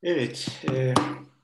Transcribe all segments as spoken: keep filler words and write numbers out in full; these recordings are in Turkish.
Evet, e,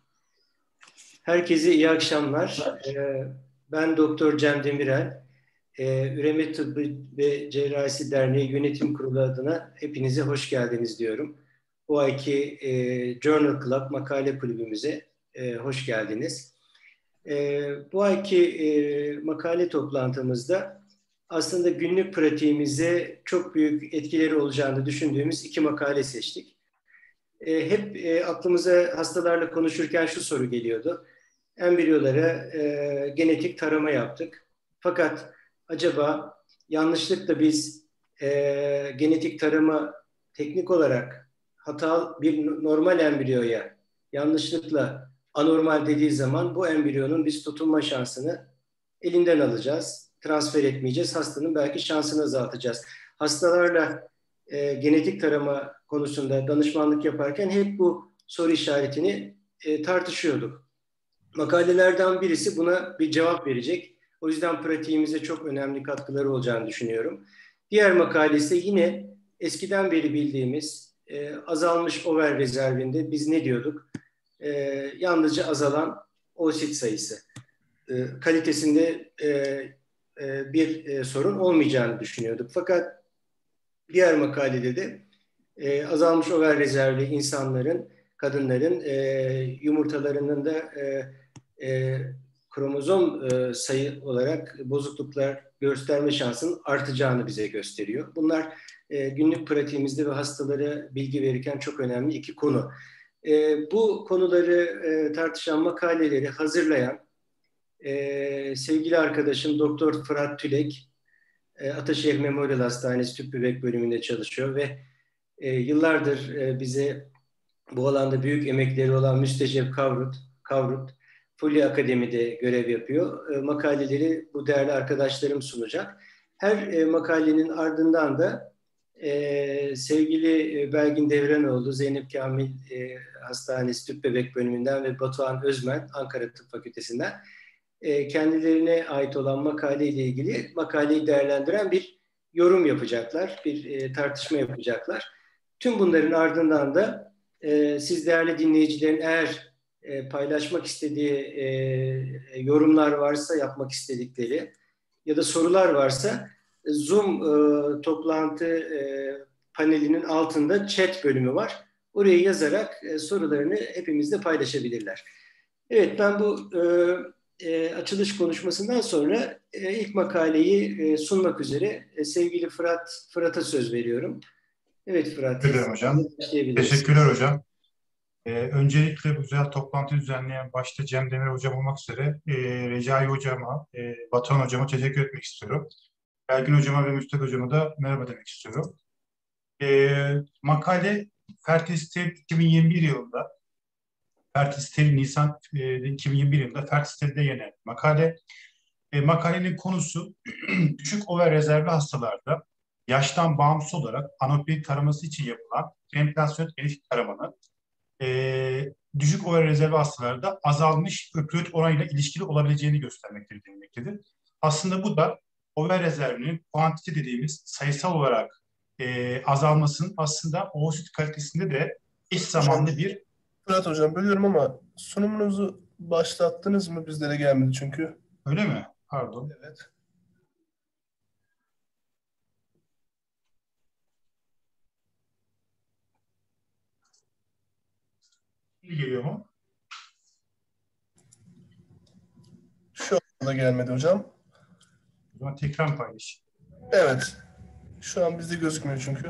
herkese iyi akşamlar. E, ben Doktor Cem Demirel, e, Üreme Tıbbı ve Cerrahisi Derneği Yönetim Kurulu adına hepinize hoş geldiniz diyorum. Bu ayki e, Journal Club makale kulübümüze e, hoş geldiniz. E, bu ayki e, makale toplantımızda aslında günlük pratiğimize çok büyük etkileri olacağını düşündüğümüz iki makale seçtik. E, hep e, aklımıza hastalarla konuşurken şu soru geliyordu. Embriyolara e, genetik tarama yaptık. Fakat acaba yanlışlıkla biz e, genetik tarama teknik olarak hata bir normal embriyoya yanlışlıkla anormal dediği zaman bu embriyonun biz tutunma şansını elinden alacağız. Transfer etmeyeceğiz. Hastanın belki şansını azaltacağız. Hastalarla e, genetik tarama konusunda danışmanlık yaparken hep bu soru işaretini e, tartışıyorduk. Makalelerden birisi buna bir cevap verecek. O yüzden pratiğimize çok önemli katkıları olacağını düşünüyorum. Diğer makale ise yine eskiden beri bildiğimiz e, azalmış over rezervinde biz ne diyorduk? E, yalnızca azalan oosit sayısı. E, kalitesinde e, e, bir e, sorun olmayacağını düşünüyorduk. Fakat diğer makalede de e, azalmış over rezervli insanların, kadınların e, yumurtalarının da e, e, kromozom e, sayı olarak bozukluklar gösterme şansının artacağını bize gösteriyor. Bunlar e, günlük pratiğimizde ve hastalara bilgi verirken çok önemli iki konu. E, bu konuları e, tartışan makaleleri hazırlayan e, sevgili arkadaşım Doktor Fırat Tülek, e, Ataşehir Memorial Hastanesi Tüp Bebek bölümünde çalışıyor ve e, yıllardır e, bize bu alanda büyük emekleri olan Müstecep Kavrut, Kavrut Fulya Akademi'de görev yapıyor. E, makaleleri bu değerli arkadaşlarım sunacak. Her e, makalenin ardından da e, sevgili e, Belgin Devrenoğlu, Zeynep Kamil e, Hastanesi Tüp Bebek bölümünden ve Batuhan Özmen Ankara Tıp Fakültesinden e, kendilerine ait olan makale ile ilgili makaleyi değerlendiren bir yorum yapacaklar, bir e, tartışma yapacaklar. Tüm bunların ardından da e, siz değerli dinleyicilerin eğer e, paylaşmak istediği e, yorumlar varsa, yapmak istedikleri ya da sorular varsa Zoom e, toplantı e, panelinin altında chat bölümü var. Oraya yazarak e, sorularını hepimizle paylaşabilirler. Evet, ben bu e, e, açılış konuşmasından sonra e, ilk makaleyi e, sunmak üzere e, sevgili Fırat Fırat'a söz veriyorum. Evet Fırat, Teşekkür ederim hocam. başlayabiliriz. Teşekkürler hocam. Ee, öncelikle bu güzel toplantı düzenleyen başta Cem Demir hocam olmak üzere e, Recai hocama, e, Batuhan hocama teşekkür etmek istiyorum. Belgin hocama ve Müstak hocama da merhaba demek istiyorum. E, makale Fertility iki bin yirmi bir yılında, Fertility Nisan e, iki bin yirmi bir yılında Fertility'de yayınlanan makale. E, makalenin konusu düşük over rezervli hastalarda yaştan bağımsız olarak anapilik taraması için yapılan reenplasyon genetik taramanın e, düşük over rezervi hastalarda azalmış öpürit oranıyla ilişkili olabileceğini göstermektedir denilmektedir. Aslında bu da over rezervinin kuantite dediğimiz sayısal olarak e, azalmasının aslında oosit kalitesinde de eş Hocam, zamanlı bir... Fırat Hocam bölüyorum ama sunumunuzu başlattınız mı? Bizlere gelmedi çünkü. Öyle mi? Pardon. Evet. Şimdi geliyor mu? Şu anda gelmedi hocam. O zaman tekrar paylaşayım. Evet. Şu an bizde gözükmüyor çünkü.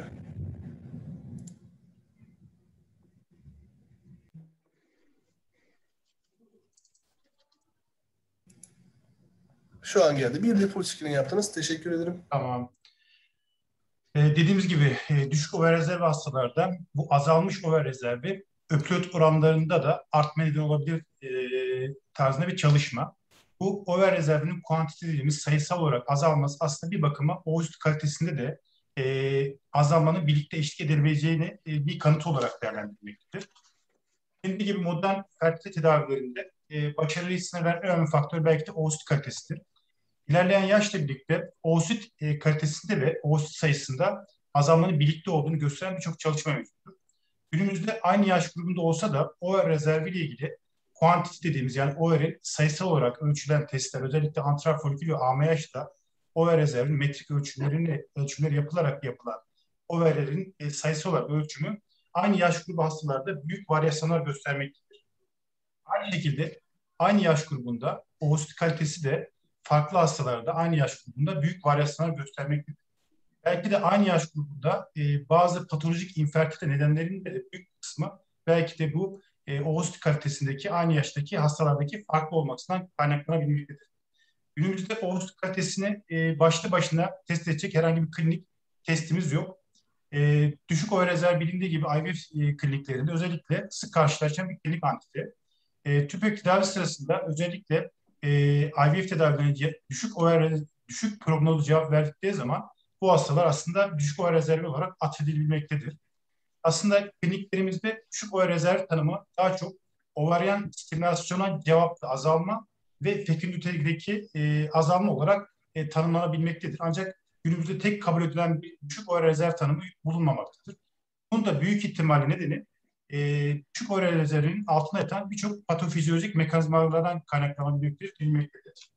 Şu an geldi. Bir de full screen yaptınız. Teşekkür ederim. Tamam. Ee, dediğimiz gibi e, düşük over rezervi hastalarda bu azalmış over rezervi öpürit oranlarında da artma neden olabilir e, tarzında bir çalışma. Bu over rezervinin kuantite dediğimiz sayısal olarak azalması aslında bir bakıma oosit kalitesinde de e, azalmanın birlikte eşlik edebileceğini e, bir kanıt olarak değerlendirilmektedir. Dediğim gibi modern fertilite tedavilerinde e, başarıyı sınırlayan en önemli faktör belki de oosit kalitesidir. İlerleyen yaşla birlikte oosit e, kalitesinde ve oosit sayısında azalmanın birlikte olduğunu gösteren birçok çalışma mevcuttur. günümüzde aynı yaş grubunda olsa da O V R rezervi ile ilgili kuantiti dediğimiz, yani O V R'in sayısal olarak ölçülen testler, özellikle antral folikül ve A M H'da O V R rezervinin metrik ölçümlerini ölçümleri yapılarak yapılan O V R'lerin e, sayısal olarak ölçümü aynı yaş grubu hastalarda büyük varyasyonlar göstermektedir. Aynı şekilde aynı yaş grubunda oosit kalitesi de farklı hastalarda aynı yaş grubunda büyük varyasyonlar göstermektedir. Belki de aynı yaş grubunda e, bazı patolojik infertilite nedenlerinin de büyük kısmı belki de bu e, oosit kalitesindeki aynı yaştaki hastalardaki farklı olmasından kaynaklanabilmektedir. Günümüzde oosit kalitesini e, başlı başına test edecek herhangi bir klinik testimiz yok. E, düşük O V R rezerv bilindiği gibi I V F e, kliniklerinde özellikle sık karşılaşılan bir klinik antite. E, tüp tedavi sırasında özellikle e, I V F tedavilerine düşük O V R, düşük prognozlu cevap verdikleri zaman bu hastalar aslında düşük O V R rezervi olarak atfedilebilmektedir. Aslında kliniklerimizde düşük O V R rezerv tanımı daha çok ovaryen stimülasyona cevapta azalma ve fekünditedeki e, azalma olarak e, tanımlanabilmektedir. Ancak günümüzde tek kabul edilen bir düşük O V R rezerv tanımı bulunmamaktadır. Bunun da büyük ihtimalle nedeni e, düşük O V R rezervinin altına yatan birçok patofizyolojik mekanizmalardan kaynaklanabilmektedir.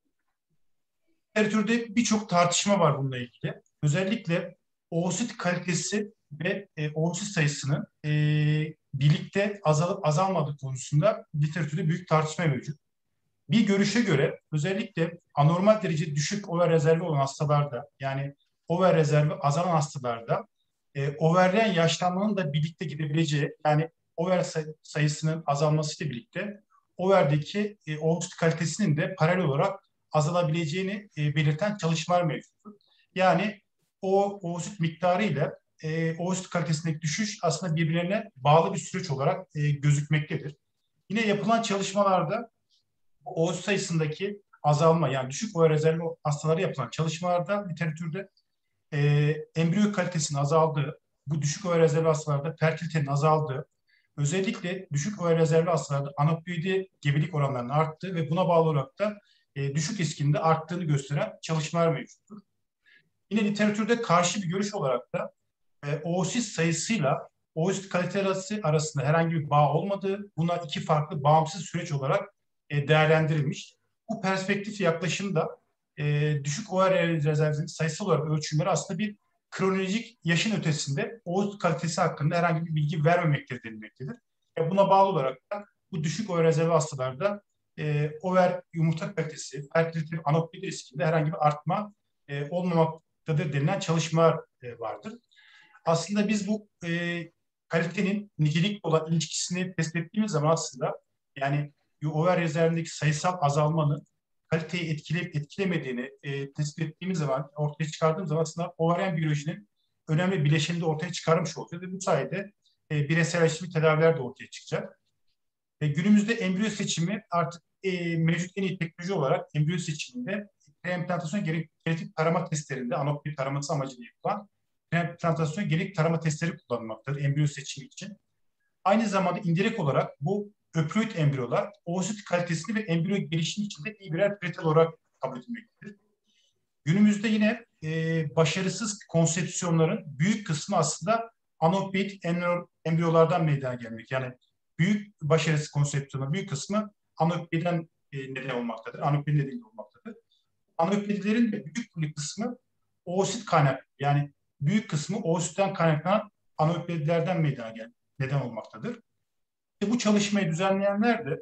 Literatürde birçok tartışma var bununla ilgili. Özellikle oosit kalitesi ve e, oosit sayısının e, birlikte azalıp azalmadığı konusunda literatürde büyük tartışma mevcut. Bir görüşe göre özellikle anormal derece düşük O V R rezervi olan hastalarda, yani O V R rezervi azalan hastalarda e, O V R'den yaşlanmanın da birlikte gidebileceği, yani O V R say- sayısının azalmasıyla birlikte O V R'deki e, oosit kalitesinin de paralel olarak azalabileceğini e, belirten çalışmalar mevcuttur. Yani o oosit miktarı ile e, oosit kalitesindeki düşüş aslında birbirlerine bağlı bir süreç olarak e, gözükmektedir. Yine yapılan çalışmalarda oosit sayısındaki azalma, yani düşük O V R rezervi hastalara yapılan çalışmalarda literatürde e, embriyo kalitesinin azaldığı, bu düşük O V R rezervi hastalarda fertilitenin azaldığı, özellikle düşük O V R rezervi hastalarda anapoidi gebelik oranlarının arttığı ve buna bağlı olarak da e, düşük riskinin de arttığını gösteren çalışmalar mevcuttur. Yine literatürde karşı bir görüş olarak da e, oosit sayısıyla oosit kalitesi arasında herhangi bir bağ olmadığı, buna iki farklı bağımsız süreç olarak e, değerlendirilmiş. Bu perspektif yaklaşımda e, düşük O V R rezervinin sayısal olarak ölçümleri aslında bir kronolojik yaşın ötesinde oosit kalitesi hakkında herhangi bir bilgi vermemektedir denilmektedir. E, buna bağlı olarak da bu düşük O V R rezervi hastalarda e, O V R yumurta kalitesi, fertilite, anapoidi riskinde herhangi bir artma e, olmamaktadır denilen çalışmalar e, vardır. Aslında biz bu e, kalitenin nicelikle olan ilişkisini tespit ettiğimiz zaman aslında, yani O V R rezervindeki sayısal azalmanın kaliteyi etkileyip etkilemediğini e, tespit ettiğimiz zaman, ortaya çıkardığımız zaman aslında ovaryen biyolojinin önemli bileşenini de ortaya çıkarmış olacağız ve bu sayede e, bireyselleşmiş tedaviler de ortaya çıkacak. E, günümüzde embriyo seçimi artık e, mevcut en iyi teknoloji olarak embriyo seçiminde preimplantasyon genetik tarama testlerinde anapoid taraması amacıyla yapılan preimplantasyon genetik tarama testleri kullanılmaktadır embriyo seçimi için. Aynı zamanda indirekt olarak bu öploid embriyolar oosit kalitesini ve embriyo gelişimi için de iyi birer pretel olarak kabul edilmektedir. Günümüzde yine e, başarısız konsepsiyonların büyük kısmı aslında anapoid embriyolardan meydana gelmek. Yani büyük başarısız konsepsiyonların büyük kısmı anapoidden e, neden olmaktadır. Anapoid nedeniyle olmaktadır. Anapoidlerin de büyük bir kısmı oosit kaynaklı. Yani büyük kısmı oositten kaynaklanan anapoidlerden meydana gelen neden olmaktadır. İşte bu çalışmayı düzenleyenler de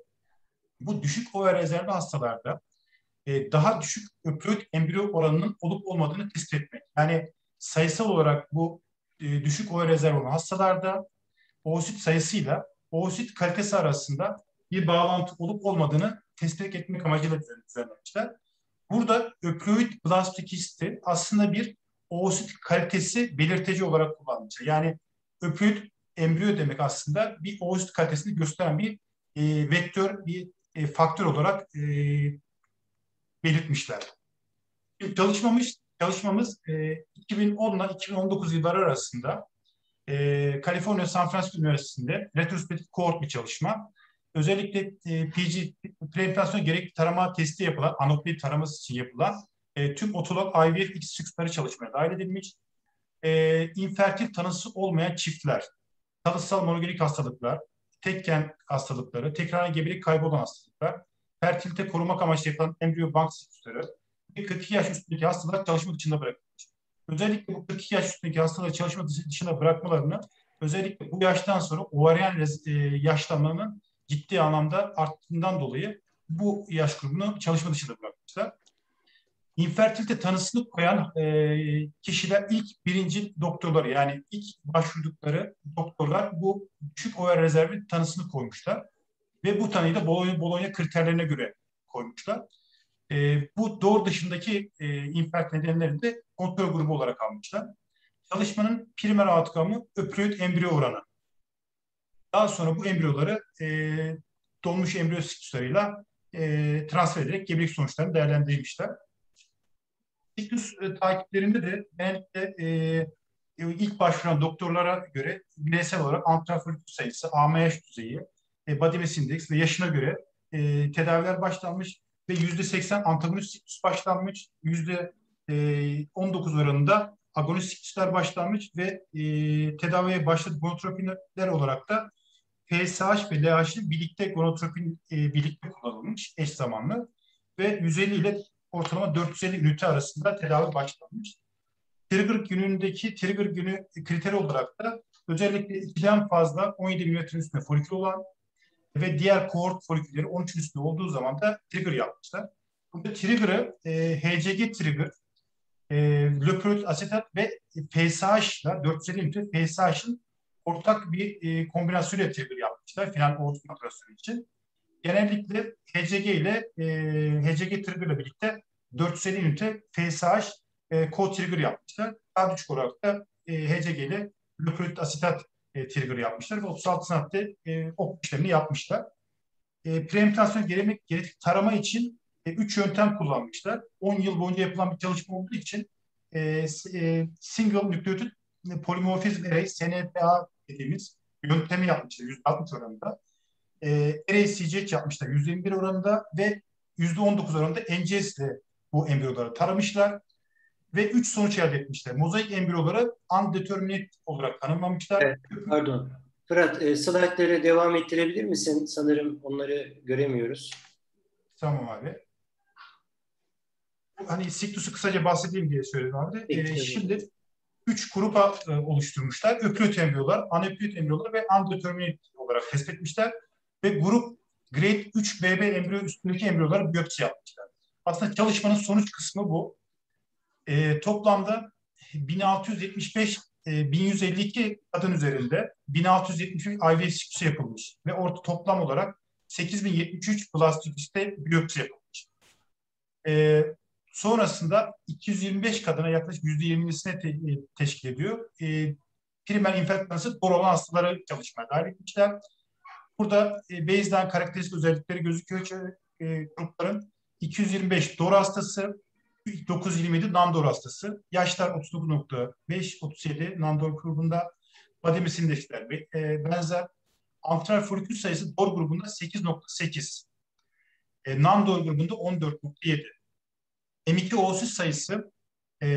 bu düşük O V R rezervi hastalarda e, daha düşük öploid embriyo oranının olup olmadığını tespit etmek. Yani sayısal olarak bu e, düşük O V R rezervi olan hastalarda oosit sayısıyla oosit kalitesi arasında bir bağlantı olup olmadığını tespit etmek amacıyla düzenlemişler. Burada öploid blastokisti aslında bir oosit kalitesi belirteci olarak kullanmışlar. Yani öploid embriyo demek aslında bir oosit kalitesini gösteren bir e, vektör, bir e, faktör olarak e, belirtmişler. Çalışmamız, çalışmamız e, iki bin on ile iki bin on dokuz yılları arasında e, Kaliforniya San Francisco Üniversitesi'nde retrospektif kohort bir çalışma. Özellikle e, P G, preimplantasyon gerekli tarama testi yapılan, anapoid taraması için yapılan e, tüm otolog I V F X sıkları çalışmaya dahil edilmiş. E, infertil tanısı olmayan çiftler kalıtsal monogenik hastalıklar, tekken hastalıkları, tekrar gebelik kaybı olan hastalıklar, fertilite korumak amaçlı yapılan embriyo bank siklusları ve kırk iki yaş üstündeki hastalar çalışma dışında bırakılmış. Özellikle bu kırk iki yaş üstündeki hastaları çalışma dışında bırakmalarını özellikle bu yaştan sonra ovaryen e, yaşlanmanın ciddi anlamda arttığından dolayı bu yaş grubunu çalışma dışında bırakmışlar. İnfertilite tanısını koyan e, kişiler ilk birinci doktorlar, yani ilk başvurdukları doktorlar bu düşük over rezervi tanısını koymuşlar. Ve bu tanıyı da Bologna, Bologna kriterlerine göre koymuşlar. E, bu doğru dışındaki e, infertilite nedenlerini de kontrol grubu olarak almışlar. Çalışmanın primer outcome'ı öprüt embriyo oranı. Daha sonra bu embriyoları e, donmuş embriyo sikluslarıyla e, transfer ederek gebelik sonuçlarını değerlendirmişler. Siklus e, takiplerinde de genellikle e, ilk başvuran doktorlara göre bireysel olarak antrafoliküs sayısı, A M H düzeyi, e, body mass index ve yaşına göre e, tedaviler başlanmış ve yüzde seksen antagonist siklus başlanmış, yüzde on dokuz oranında agonist sikluslar başlanmış ve e, tedaviye başladığı gonotropinler olarak da P S H ve L H'in birlikte gonotropin e, birlikte kullanılmış eş zamanlı ve yüz elli ile ortalama dört yüz elli ünite arasında tedavi başlanmış. Trigger günündeki trigger günü kriteri olarak da özellikle ikiden fazla on yedi milimetrenin üstünde folikül olan ve diğer kohort folikülleri on üçün üstünde olduğu zaman da trigger yapmışlar. Burada trigger'ı e, H C G trigger, e, löperoid asetat ve P S H'la dört yüz elli ünite P S H'ın ortak bir e, kombinasyonuyla trigger yapmışlar final ortak operasyonu için. Genellikle H C G ile e, H C G trigger ile birlikte dört yüz elli ünite F S H e, co-trigger yapmışlar. Daha düşük olarak da e, H C G ile löperoid asetat e, trigger yapmışlar ve otuz altı saatte e, ok işlemini yapmışlar. E, Preemptasyon genetik, genetik tarama için e, üç yöntem kullanmışlar. on yıl boyunca yapılan bir çalışma olduğu için e, e, single nucleotide polimorfizm array S N P A dediğimiz yöntemi yapmışlar yüzde altmış oranında. E, array C G H yapmışlar yüzde yirmi bir oranında ve yüzde on dokuz oranında N G S ile bu embriyoları taramışlar ve üç sonuç elde etmişler. Mozaik embriyoları undeterminate olarak tanımlamışlar. Evet, pardon. Fırat, e, slaytları devam ettirebilir misin? Sanırım onları göremiyoruz. Tamam abi. Hani siklusu kısaca bahsedeyim diye söyledim abi. Peki, E, şimdi üç grupa e, oluşturmuşlar. Öprüt embriyolar, anöprüt embriyolar ve undeterminate olarak tespit etmişler. Ve grup grade üç B B embriyo üstündeki embriyoları biyopsi yapmışlar. Aslında çalışmanın sonuç kısmı bu. E, toplamda bin altı yüz yetmiş beş e, bin yüz elli iki kadın üzerinde bin altı yüz yetmiş üç I V F siklusu yapılmış. Ve orta toplam olarak sekiz bin yetmiş üç plastiküste biyopsi yapılmış. E, sonrasında iki yüz yirmi beş kadına yaklaşık yüzde yirmisine te teşkil ediyor. E, primer infeksiyonu doğru olan hastaları çalışmaya dahil etmişler. Burada e, baseline karakteristik özellikleri gözüküyor e, grupların. iki yüz yirmi beş doğru hastası, dokuz yüz yirmi yedi non-doğru hastası. Yaşlar otuz dokuz nokta beş otuz yedi non-doğru grubunda. Body mass indeksler e, benzer. Antral folikül sayısı doğru grubunda sekiz nokta sekiz. E, non-doğru grubunda on dört nokta yedi. M iki oosit sayısı e,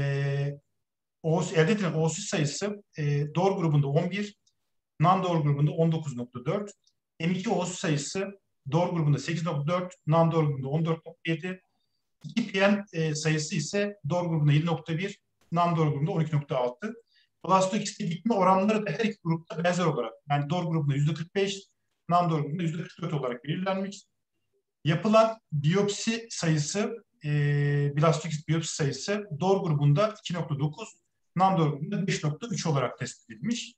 elde edilen oosit sayısı e, doğru grubunda on bir, non-doğru grubunda on dokuz nokta dört. M iki oosit sayısı doğru grubunda sekiz nokta dört, non-doğru grubunda on dört nokta yedi. iki P N e, sayısı ise doğru grubunda yedi nokta bir, non-doğru grubunda on iki nokta altı. Blastox'te gitme oranları da her iki grupta benzer olarak, yani doğru grubunda yüzde kırk beş, non-doğru grubunda yüzde kırk dört olarak belirlenmiş. Yapılan biyopsi sayısı, e, blastoxist biyopsi sayısı doğru grubunda iki nokta dokuz, non-doğru grubunda beş nokta üç olarak tespit edilmiş.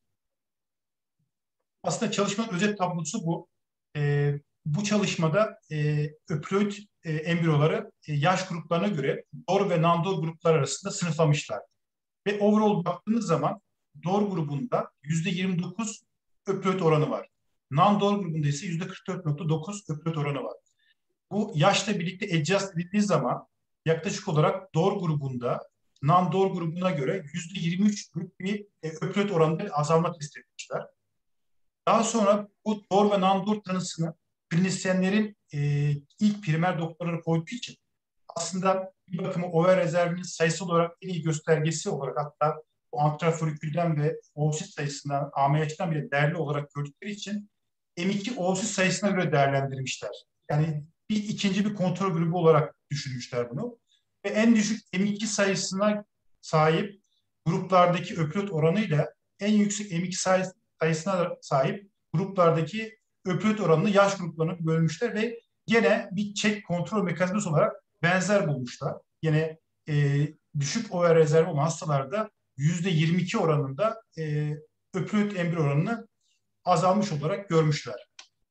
Aslında çalışmanın özet tablosu bu. E, bu çalışmada e, öploid e, embriyoları e, yaş gruplarına göre doğru ve non-doğru gruplar arasında sınıflamışlar. Ve overall baktığınız zaman doğru grubunda yüzde yirmi dokuz öploid oranı var. Non-doğru grubunda ise yüzde kırk dört nokta dokuz öploid oranı var. Bu yaşla birlikte adjust edildiği zaman yaklaşık olarak doğru grubunda non-doğru grubuna göre yüzde yirmi üç bir e, öploid oranında azalma tespit etmişler. Daha sonra bu doğru ve non-doğru tanısını klinisyenlerin e, ilk primer doktorları koyduğu için aslında bir bakıma over rezervinin sayısal olarak en iyi göstergesi olarak, hatta bu antraforikülden ve oosit sayısından, A M H'den bile değerli olarak gördükleri için M iki oosit sayısına göre değerlendirmişler. Yani bir ikinci bir kontrol grubu olarak düşünmüşler bunu. Ve en düşük M iki sayısına sahip gruplardaki öplüt oranıyla en yüksek M iki sayısına sahip gruplardaki öplüt oranını yaş gruplarına bölmüşler ve gene bir check kontrol mekanizması olarak benzer bulmuşlar. Yine e, düşük O V rezervi olan hastalarda yüzde yirmi iki oranında e, öplüt embriyo oranını azalmış olarak görmüşler.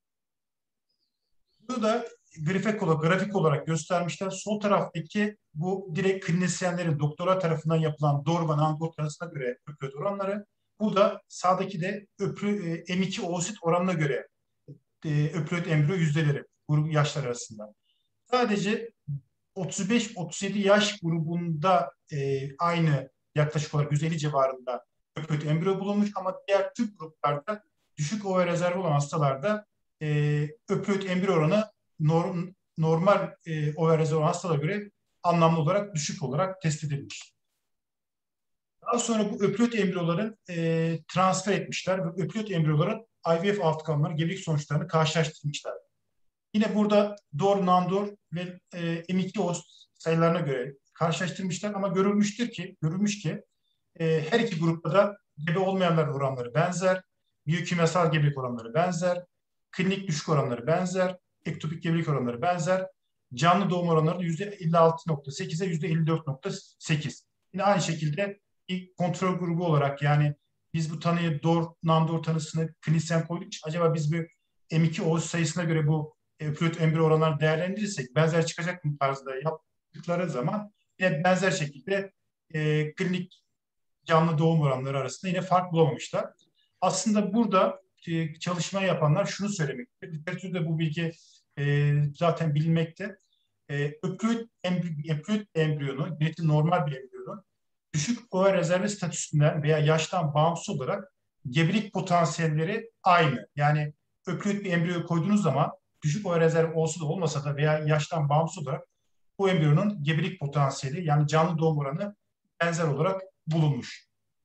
Bunu da grafik olarak, grafik olarak göstermişler. Sol taraftaki bu direkt klinisyenlerin doktora tarafından yapılan D O R ve Nangor arasına göre öplüt oranları. Bu da sağdaki de öplü, e, M iki oosit oranına göre e, öplüt embriyo yüzdeleri grup yaşlar arasında. Sadece otuz beş otuz yedi yaş grubunda e, aynı yaklaşık olarak yüz elli civarında öplüt embriyo bulunmuş ama diğer tüm gruplarda düşük O V rezervi olan hastalarda e, öplüt embriyo oranı norm, normal e, O V rezervi olan hastalara göre anlamlı olarak düşük olarak tespit edilmiş. Daha sonra bu öplüt embriyoların e, transfer etmişler ve öplüt embriyoların I V F outcome'ları, gebelik sonuçlarını karşılaştırmışlar. Yine burada D O R, Nandor ve e, M iki oosit sayılarına göre karşılaştırmışlar ama görülmüştür ki, görülmüş ki e, her iki grupta da gebe olmayanlar oranları benzer, biyokimyasal gebelik oranları benzer, klinik düşük oranları benzer, ektopik gebelik oranları benzer, canlı doğum oranları yüzde elli altı nokta sekize yüzde elli dört nokta sekiz. Yine aynı şekilde bir kontrol grubu olarak, yani biz bu tanıyı D O R, Nandor tanısını klinisyen koyduk için acaba biz bir M iki oosit sayısına göre bu öplüt embriyo oranlarını değerlendirirsek benzer çıkacak mı tarzda yaptıkları zaman yine benzer şekilde e, klinik canlı doğum oranları arasında yine fark bulamamışlar. Aslında burada e, çalışma yapanlar şunu söylemektedir. Literatürde bu bilgi e, zaten bilinmekte. E, öplüt, embriyo, öplüt embriyonu, normal bir embriyonun düşük O V rezervi statüsünden veya yaştan bağımsız olarak gebelik potansiyelleri aynı. Yani öplüt bir embriyo koyduğunuz zaman düşük O V rezervi olsa da olmasa da veya yaştan bağımsız olarak bu embriyonun gebelik potansiyeli, yani canlı doğum oranı benzer olarak bulunmuş.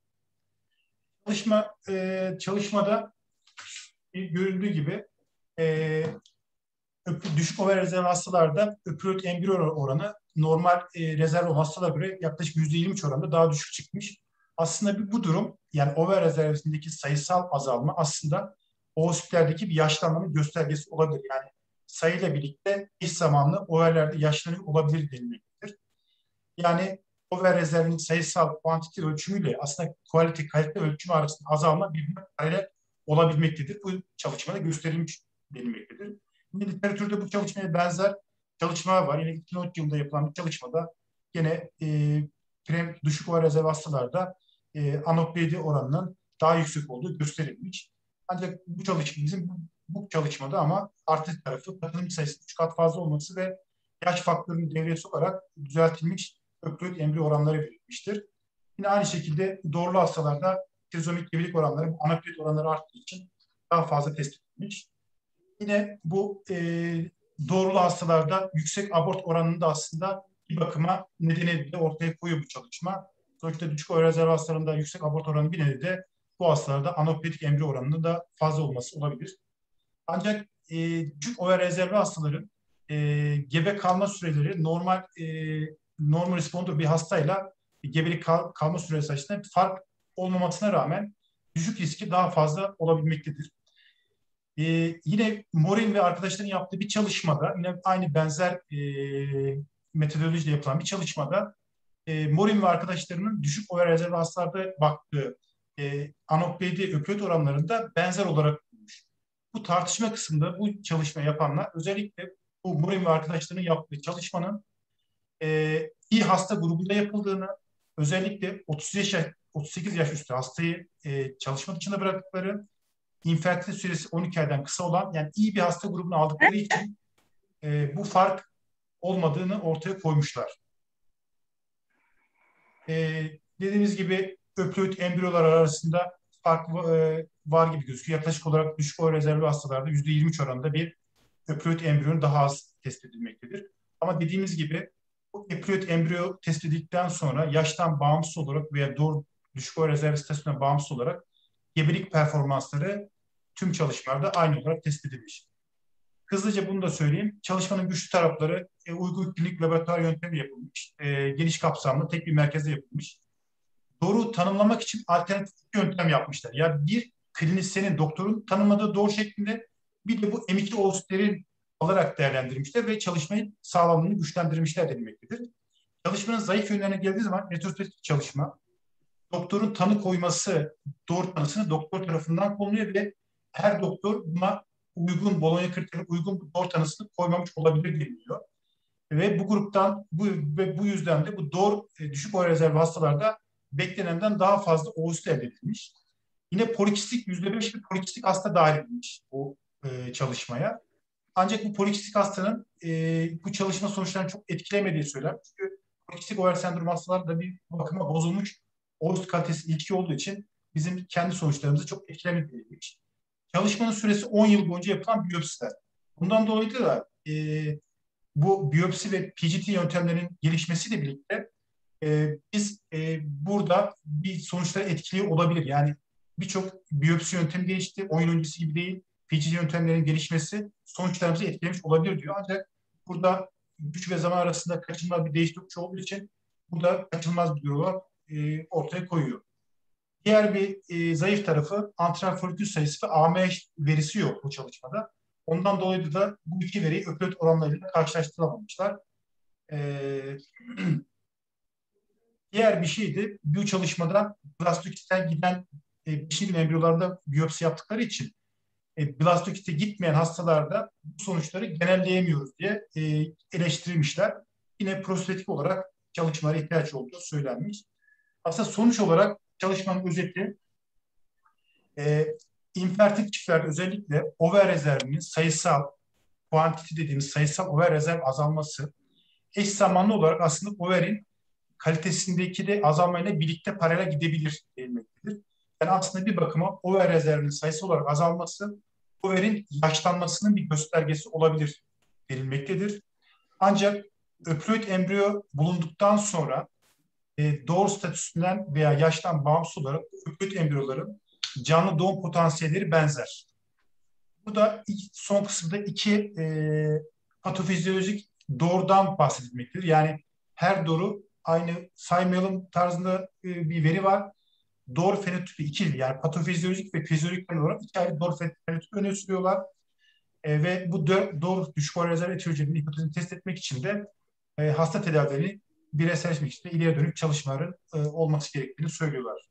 Çalışma e, çalışmada görüldüğü gibi e, düşük O V rezervi hastalarda öplüt embriyo oranı normal e, rezerv olan hastalara göre yaklaşık yüzde yirmi üç oranında daha düşük çıkmış. Aslında bir, bu durum, yani O V rezervindeki sayısal azalma aslında oositlerdeki bir yaşlanmanın göstergesi olabilir. Yani sayıyla birlikte eş zamanlı O V'lerde yaşlanıyor olabilir denilmektedir. Yani O V rezervinin sayısal kuantite ölçümüyle aslında kalite kalite ölçümü arasında azalma birbirine paralel olabilmektedir. Bu çalışmada gösterilmiş denilmektedir. Yine literatürde bu çalışmaya benzer çalışmalar var. Yine iki bin on üç yılında yapılan bir çalışmada yine e, düşük O V rezervi hastalarda e, anokledi oranının daha yüksek olduğu gösterilmiş. Ancak bu çalışma bizim bu, bu çalışmada ama artı tarafı katılımcı sayısı üç kat fazla olması ve yaş faktörünü devreye sokarak düzeltilmiş öplüt embriyo oranları verilmiştir. Yine aynı şekilde doğrulu hastalarda trizomik gebelik oranları, anaklet oranları arttığı için daha fazla tespit edilmiş. Yine bu e, doğrulu hastalarda yüksek abort oranını da aslında bir bakıma nedeni de ortaya koyuyor bu çalışma. Sonuçta düşük O V rezervi hastalarında yüksek abort oranı bir nedeni de bu hastalarda anokletik embriyo oranının da fazla olması olabilir. Ancak e, düşük O V rezervi hastaların e, gebe kalma süreleri normal e, normal responder bir hastayla gebelik kal, kalma süresi açısından fark olmamasına rağmen düşük riski daha fazla olabilmektedir. Ee, yine Morin ve arkadaşların yaptığı bir çalışmada, yine aynı benzer e, metodolojiyle yapılan bir çalışmada e, Morin ve arkadaşlarının düşük O V rezervi hastalarda baktığı e, anokledi öplüt oranlarında benzer olarak bulmuş. Bu tartışma kısmında bu çalışma yapanlar özellikle bu Morin ve arkadaşlarının yaptığı çalışmanın e, iyi hasta grubunda yapıldığını, özellikle otuz yaş, otuz sekiz yaş üstü hastayı e, çalışma dışında bıraktıkları, infertilite süresi on iki aydan kısa olan, yani iyi bir hasta grubunu aldıkları için e, bu fark olmadığını ortaya koymuşlar. E, dediğimiz gibi öplüt embriyolar arasında fark e, var gibi gözüküyor. Yaklaşık olarak düşük O V rezervi hastalarda yüzde yirmi üç oranında bir öplüt embriyonun daha az tespit edilmektedir. Ama dediğimiz gibi bu öplüt embriyo tespit edildikten sonra yaştan bağımsız olarak veya doğru düşük over rezerv statüsüne bağımsız olarak gebelik performansları tüm çalışmalarda aynı olarak tespit edilmiş. Hızlıca bunu da söyleyeyim. Çalışmanın güçlü tarafları e, uygun klinik laboratuvar yöntemi yapılmış. E, geniş kapsamlı tek bir merkezde yapılmış. Doğru tanımlamak için alternatif yöntem yapmışlar. Yani bir klinisyenin, doktorun tanımladığı doğru şeklinde, bir de bu M iki oocytlerin alarak değerlendirmişler ve çalışmayı sağlamlığını güçlendirmişler denilmektedir. Çalışmanın zayıf yönlerine geldiği zaman retrospektif çalışma, doktorun tanı koyması, doğru tanısını doktor tarafından konuluyor ve her doktor buna uygun, Bologna kriterine uygun doğru tanısını koymamış olabilir deniliyor. Ve bu gruptan bu ve bu yüzden de bu doğru e, düşük over rezervli hastalarda beklenenden daha fazla oosit elde edilmiş. Yine polikistik yüzde beş bir polikistik hasta dahil edilmiş bu e, çalışmaya. Ancak bu polikistik hastanın e, bu çalışma sonuçlarını çok etkilemediği söylenmiş. Çünkü polikistik over sendrom hastaları da bir bakıma bozulmuş oosit kalitesi ilki olduğu için bizim kendi sonuçlarımızı çok etkilemediğiymiş. Çalışmanın süresi on yıl boyunca yapılan biyopsiler. Bundan dolayı da e, bu biyopsi ve P G T yöntemlerinin gelişmesiyle birlikte e, biz e, burada bir sonuçları etkiliyor olabilir. Yani birçok biyopsi yöntemi gelişti. on yıl öncesi gibi değil. P G T yöntemlerinin gelişmesi sonuçlarımızı etkilemiş olabilir diyor. Ancak burada güç ve zaman arasında kaçınılmaz bir değişiklik olduğu için burada kaçınılmaz bir durum olarak e, ortaya koyuyor. Diğer bir e, zayıf tarafı antral folikül sayısı ve A M verisi yok bu çalışmada. Ondan dolayı da bu iki veriyi öpöt oranlarıyla karşılaştıramamışlar. Ee, diğer bir şeydi, bu çalışmada blastokiste giden e, pişkin embriyolarda biyopsi yaptıkları için e, blastokiste gitmeyen hastalarda bu sonuçları genelleyemiyoruz diye e, eleştirilmişler. Yine prospektif olarak çalışmalara ihtiyaç olduğu söylenmiş. Aslında sonuç olarak çalışmanın özeti e, infertil çiftlerde özellikle over rezervinin sayısal, kuantiti dediğimiz sayısal over rezerv azalması eş zamanlı olarak aslında overin kalitesindeki de azalmayla birlikte paralel gidebilir denilmektedir. Yani aslında bir bakıma over rezervinin sayısal olarak azalması overin yaşlanmasının bir göstergesi olabilir denilmektedir. Ancak öploid embriyo bulunduktan sonra e, doğru statüsünden veya yaştan bağımsız olarak öploid embriyoların canlı doğum potansiyelleri benzer. Bu da son kısımda iki e, patofizyolojik doğrudan bahsedilmektedir. Yani her doğru aynı saymayalım tarzında e, bir veri var. Doğru fenotipi iki, yani patofizyolojik ve fizyolojik olarak iki ayrı doğru fenotipi öne sürüyorlar. E, ve bu doğru düşük over rezerv etiolojiyi hipotezini test etmek için de e, hasta tedavilerini bireyselleşmek için de ileri dönük çalışmaların e, olması gerektiğini söylüyorlar.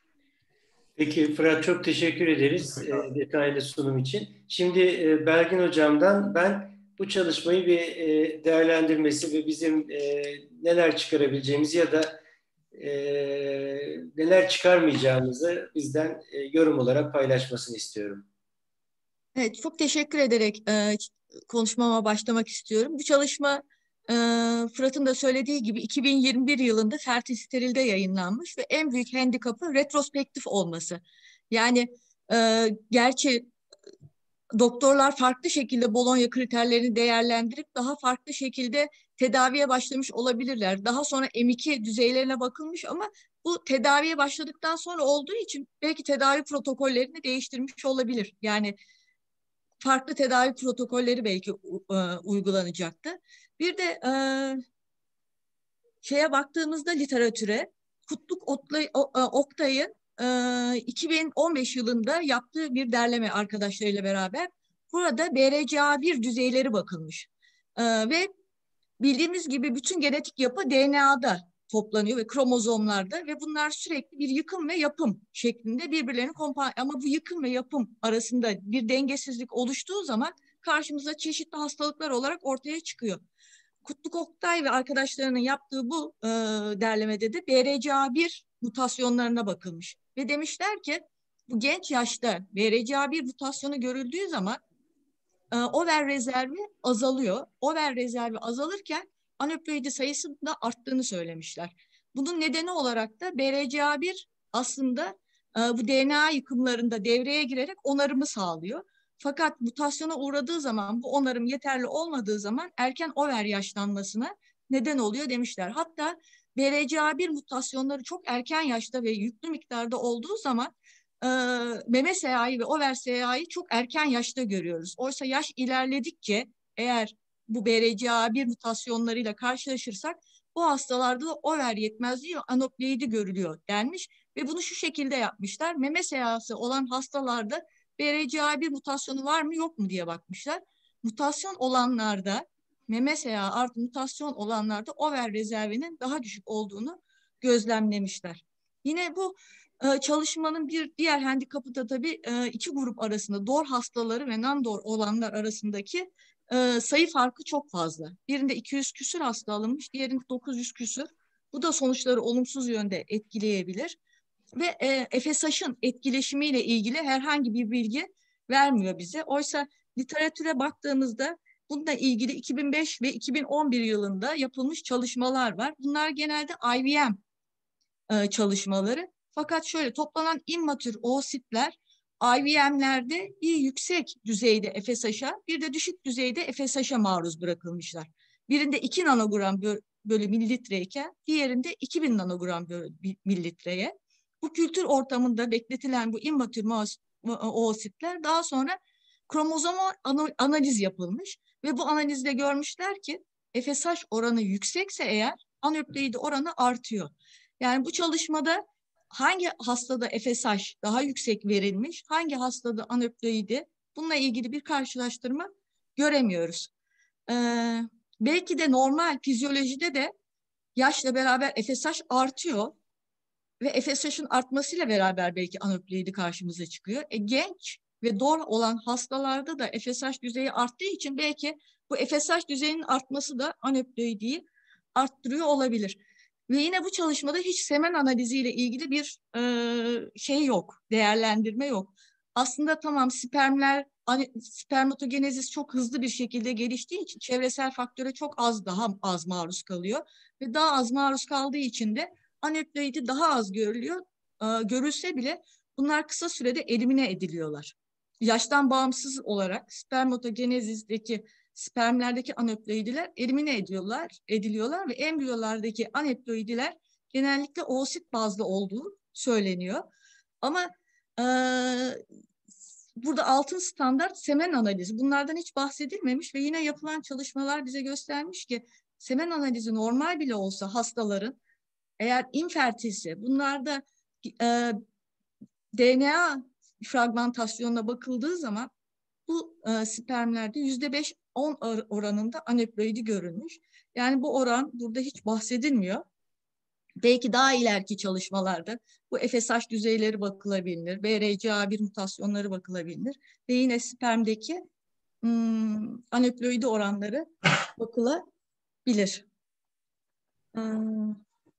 Peki Fırat, çok teşekkür ederiz e, detaylı sunum için. Şimdi e, Belgin Hocam'dan ben bu çalışmayı bir e, değerlendirmesi ve bizim e, neler çıkarabileceğimizi ya da e, neler çıkarmayacağımızı bizden e, yorum olarak paylaşmasını istiyorum. Evet, çok teşekkür ederek e, konuşmama başlamak istiyorum. Bu çalışma e, Fırat'ın da söylediği gibi iki bin yirmi bir yılında Fertil Steril'de yayınlanmış ve en büyük handikapı retrospektif olması. Yani e, gerçi doktorlar farklı şekilde Bologna kriterlerini değerlendirip daha farklı şekilde tedaviye başlamış olabilirler. Daha sonra M iki düzeylerine bakılmış ama bu tedaviye başladıktan sonra olduğu için belki tedavi protokollerini değiştirmiş olabilir. Yani farklı tedavi protokolleri belki e, uygulanacaktı. Bir de e, şeye baktığımızda literatüre, Kutluk Oktay'ın e, iki bin on beş yılında yaptığı bir derleme arkadaşlarıyla beraber burada B R C A bir düzeyleri bakılmış. E, ve bildiğimiz gibi bütün genetik yapı D N A'da toplanıyor ve kromozomlarda ve bunlar sürekli bir yıkım ve yapım şeklinde birbirlerini kompa ama bu yıkım ve yapım arasında bir dengesizlik oluştuğu zaman karşımıza çeşitli hastalıklar olarak ortaya çıkıyor. Kutluk Oktay ve arkadaşlarının yaptığı bu e, derlemede de B R C A bir mutasyonlarına bakılmış ve demişler ki bu genç yaşta B R C A bir mutasyonu görüldüğü zaman e, over rezervi azalıyor. Over rezervi azalırken aneuploidi sayısının da arttığını söylemişler. Bunun nedeni olarak da B R C A bir aslında e, bu D N A yıkımlarında devreye girerek onarımı sağlıyor. Fakat mutasyona uğradığı zaman, bu onarım yeterli olmadığı zaman erken over yaşlanmasına neden oluyor demişler. Hatta B R C A bir mutasyonları çok erken yaşta ve yüklü miktarda olduğu zaman e, meme S A I'yi ve over S A I'yi çok erken yaşta görüyoruz. Oysa yaş ilerledikçe eğer bu B R C A bir mutasyonlarıyla karşılaşırsak bu hastalarda da over yetmezliği ve anoploidi görülüyor denmiş ve bunu şu şekilde yapmışlar. Meme S A I'si olan hastalarda B R C A bir mutasyonu var mı yok mu diye bakmışlar. Mutasyon olanlarda, meme S A artı mutasyon olanlarda over rezervinin daha düşük olduğunu gözlemlemişler. Yine bu e, çalışmanın bir diğer handikapı da tabii e, iki grup arasında, D O R hastaları ve non-D O R olanlar arasındaki e, sayı farkı çok fazla. Birinde iki yüz küsür hasta alınmış, diğerinde dokuz yüz küsür. Bu da sonuçları olumsuz yönde etkileyebilir. Ve e, F S H'ın etkileşimiyle ilgili herhangi bir bilgi vermiyor bize. Oysa literatüre baktığımızda bununla ilgili iki bin beş ve iki bin on bir yılında yapılmış çalışmalar var. Bunlar genelde I V M e, çalışmaları. Fakat şöyle toplanan immatür oositler I V M'lerde bir yüksek düzeyde F S H'a, bir de düşük düzeyde F S H'a maruz bırakılmışlar. Birinde iki nanogram bölü mililitreyken diğerinde iki bin nanogram bölü mililitreye. Bu kültür ortamında bekletilen bu immatür oositler daha sonra kromozomal analiz yapılmış ve bu analizde görmüşler ki F S H oranı yüksekse eğer aneuploidi oranı artıyor. Yani bu çalışmada hangi hastada F S H daha yüksek verilmiş, hangi hastada aneuploidi, bununla ilgili bir karşılaştırma göremiyoruz. Ee, belki de normal fizyolojide de yaşla beraber F S H artıyor ve F S H'ın artmasıyla beraber belki aneuploidi karşımıza çıkıyor. E, genç ve D O R olan hastalarda da F S H düzeyi arttığı için belki bu F S H düzeyinin artması da aneuploidiyi arttırıyor olabilir. Ve yine bu çalışmada hiç semen analiziyle ilgili bir e, şey yok, değerlendirme yok. Aslında tamam spermler, spermatogenezis çok hızlı bir şekilde geliştiği için çevresel faktöre çok az daha az maruz kalıyor. Ve daha az maruz kaldığı için de aneuploidi daha az görülüyor. E, görülse bile bunlar kısa sürede elimine ediliyorlar. Yaştan bağımsız olarak spermatogenezisteki spermlerdeki aneuploidiler elimine ediyorlar, ediliyorlar ve embriyolardaki aneuploidiler genellikle oosit bazlı olduğu söyleniyor. Ama e, burada altın standart semen analizi. Bunlardan hiç bahsedilmemiş ve yine yapılan çalışmalar bize göstermiş ki semen analizi normal bile olsa hastaların eğer infertilse bunlarda e, D N A fragmentasyonuna bakıldığı zaman bu e, spermlerde yüzde beş on oranında aneuploidi görülmüş. Yani bu oran burada hiç bahsedilmiyor. Belki daha ileriki çalışmalarda bu F S H düzeyleri bakılabilir, B R C A bir mutasyonları bakılabilir ve yine spermdeki hmm, aneuploidi oranları bakılabilir. Hmm.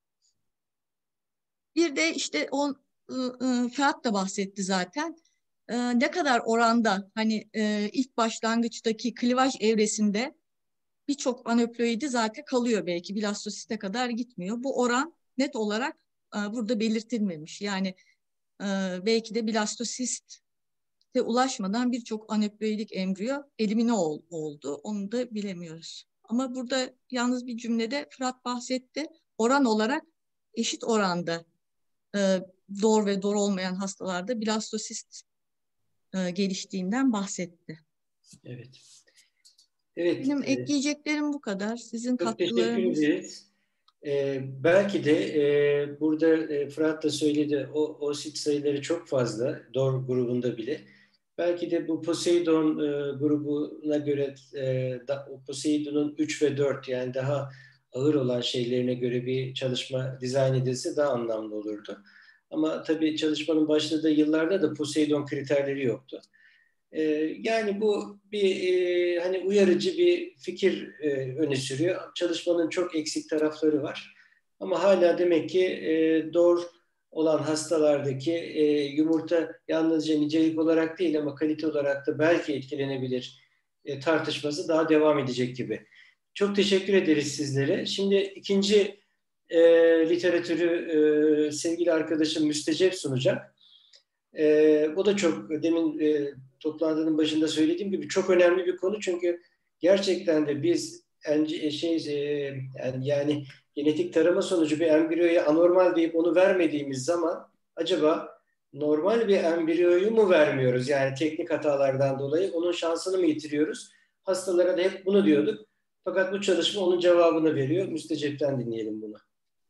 Bir de işte o Fırat da bahsetti zaten. Ee, ne kadar oranda hani e, ilk başlangıçtaki klivaj evresinde birçok aneuploidi zaten kalıyor, belki blastosiste kadar gitmiyor. Bu oran net olarak e, burada belirtilmemiş. Yani e, belki de blastosiste ulaşmadan birçok aneuploidik embriyo elimine ol, oldu. Onu da bilemiyoruz. Ama burada yalnız bir cümlede Fırat bahsetti. Oran olarak eşit oranda e, D O R ve D O R olmayan hastalarda blastosist e, geliştiğinden bahsetti. Evet. Evet. Benim e, ekleyeceklerim bu kadar. Sizin Çok teşekkür katkılarınız. ederiz. E, belki de e, burada e, Fırat da söyledi, o oosit sayıları çok fazla D O R grubunda bile. Belki de bu Poseidon e, grubuna göre e, da, Poseidon'un üç ve dört yani daha ağır olan şeylerine göre bir çalışma dizayn edilse daha anlamlı olurdu. Ama tabii çalışmanın başladığı yıllarda da Poseidon kriterleri yoktu. Ee, yani bu bir e, hani uyarıcı bir fikir e, öne sürüyor. Çalışmanın çok eksik tarafları var. Ama hala demek ki e, D O R olan hastalardaki e, yumurta yalnızca nicelik olarak değil ama kalite olarak da belki etkilenebilir e, tartışması daha devam edecek gibi. Çok teşekkür ederiz sizlere. Şimdi ikinci e, literatürü e, sevgili arkadaşım Müstecep sunacak. E, o da çok demin e, toplantının başında söylediğim gibi çok önemli bir konu, çünkü gerçekten de biz en, şey e, yani, yani genetik tarama sonucu bir embriyoya anormal deyip onu vermediğimiz zaman acaba normal bir embriyoyu mu vermiyoruz? Yani teknik hatalardan dolayı onun şansını mı yitiriyoruz? Hastalara da hep bunu diyorduk. Fakat bu çalışma onun cevabını veriyor. Müstecep'ten dinleyelim bunu.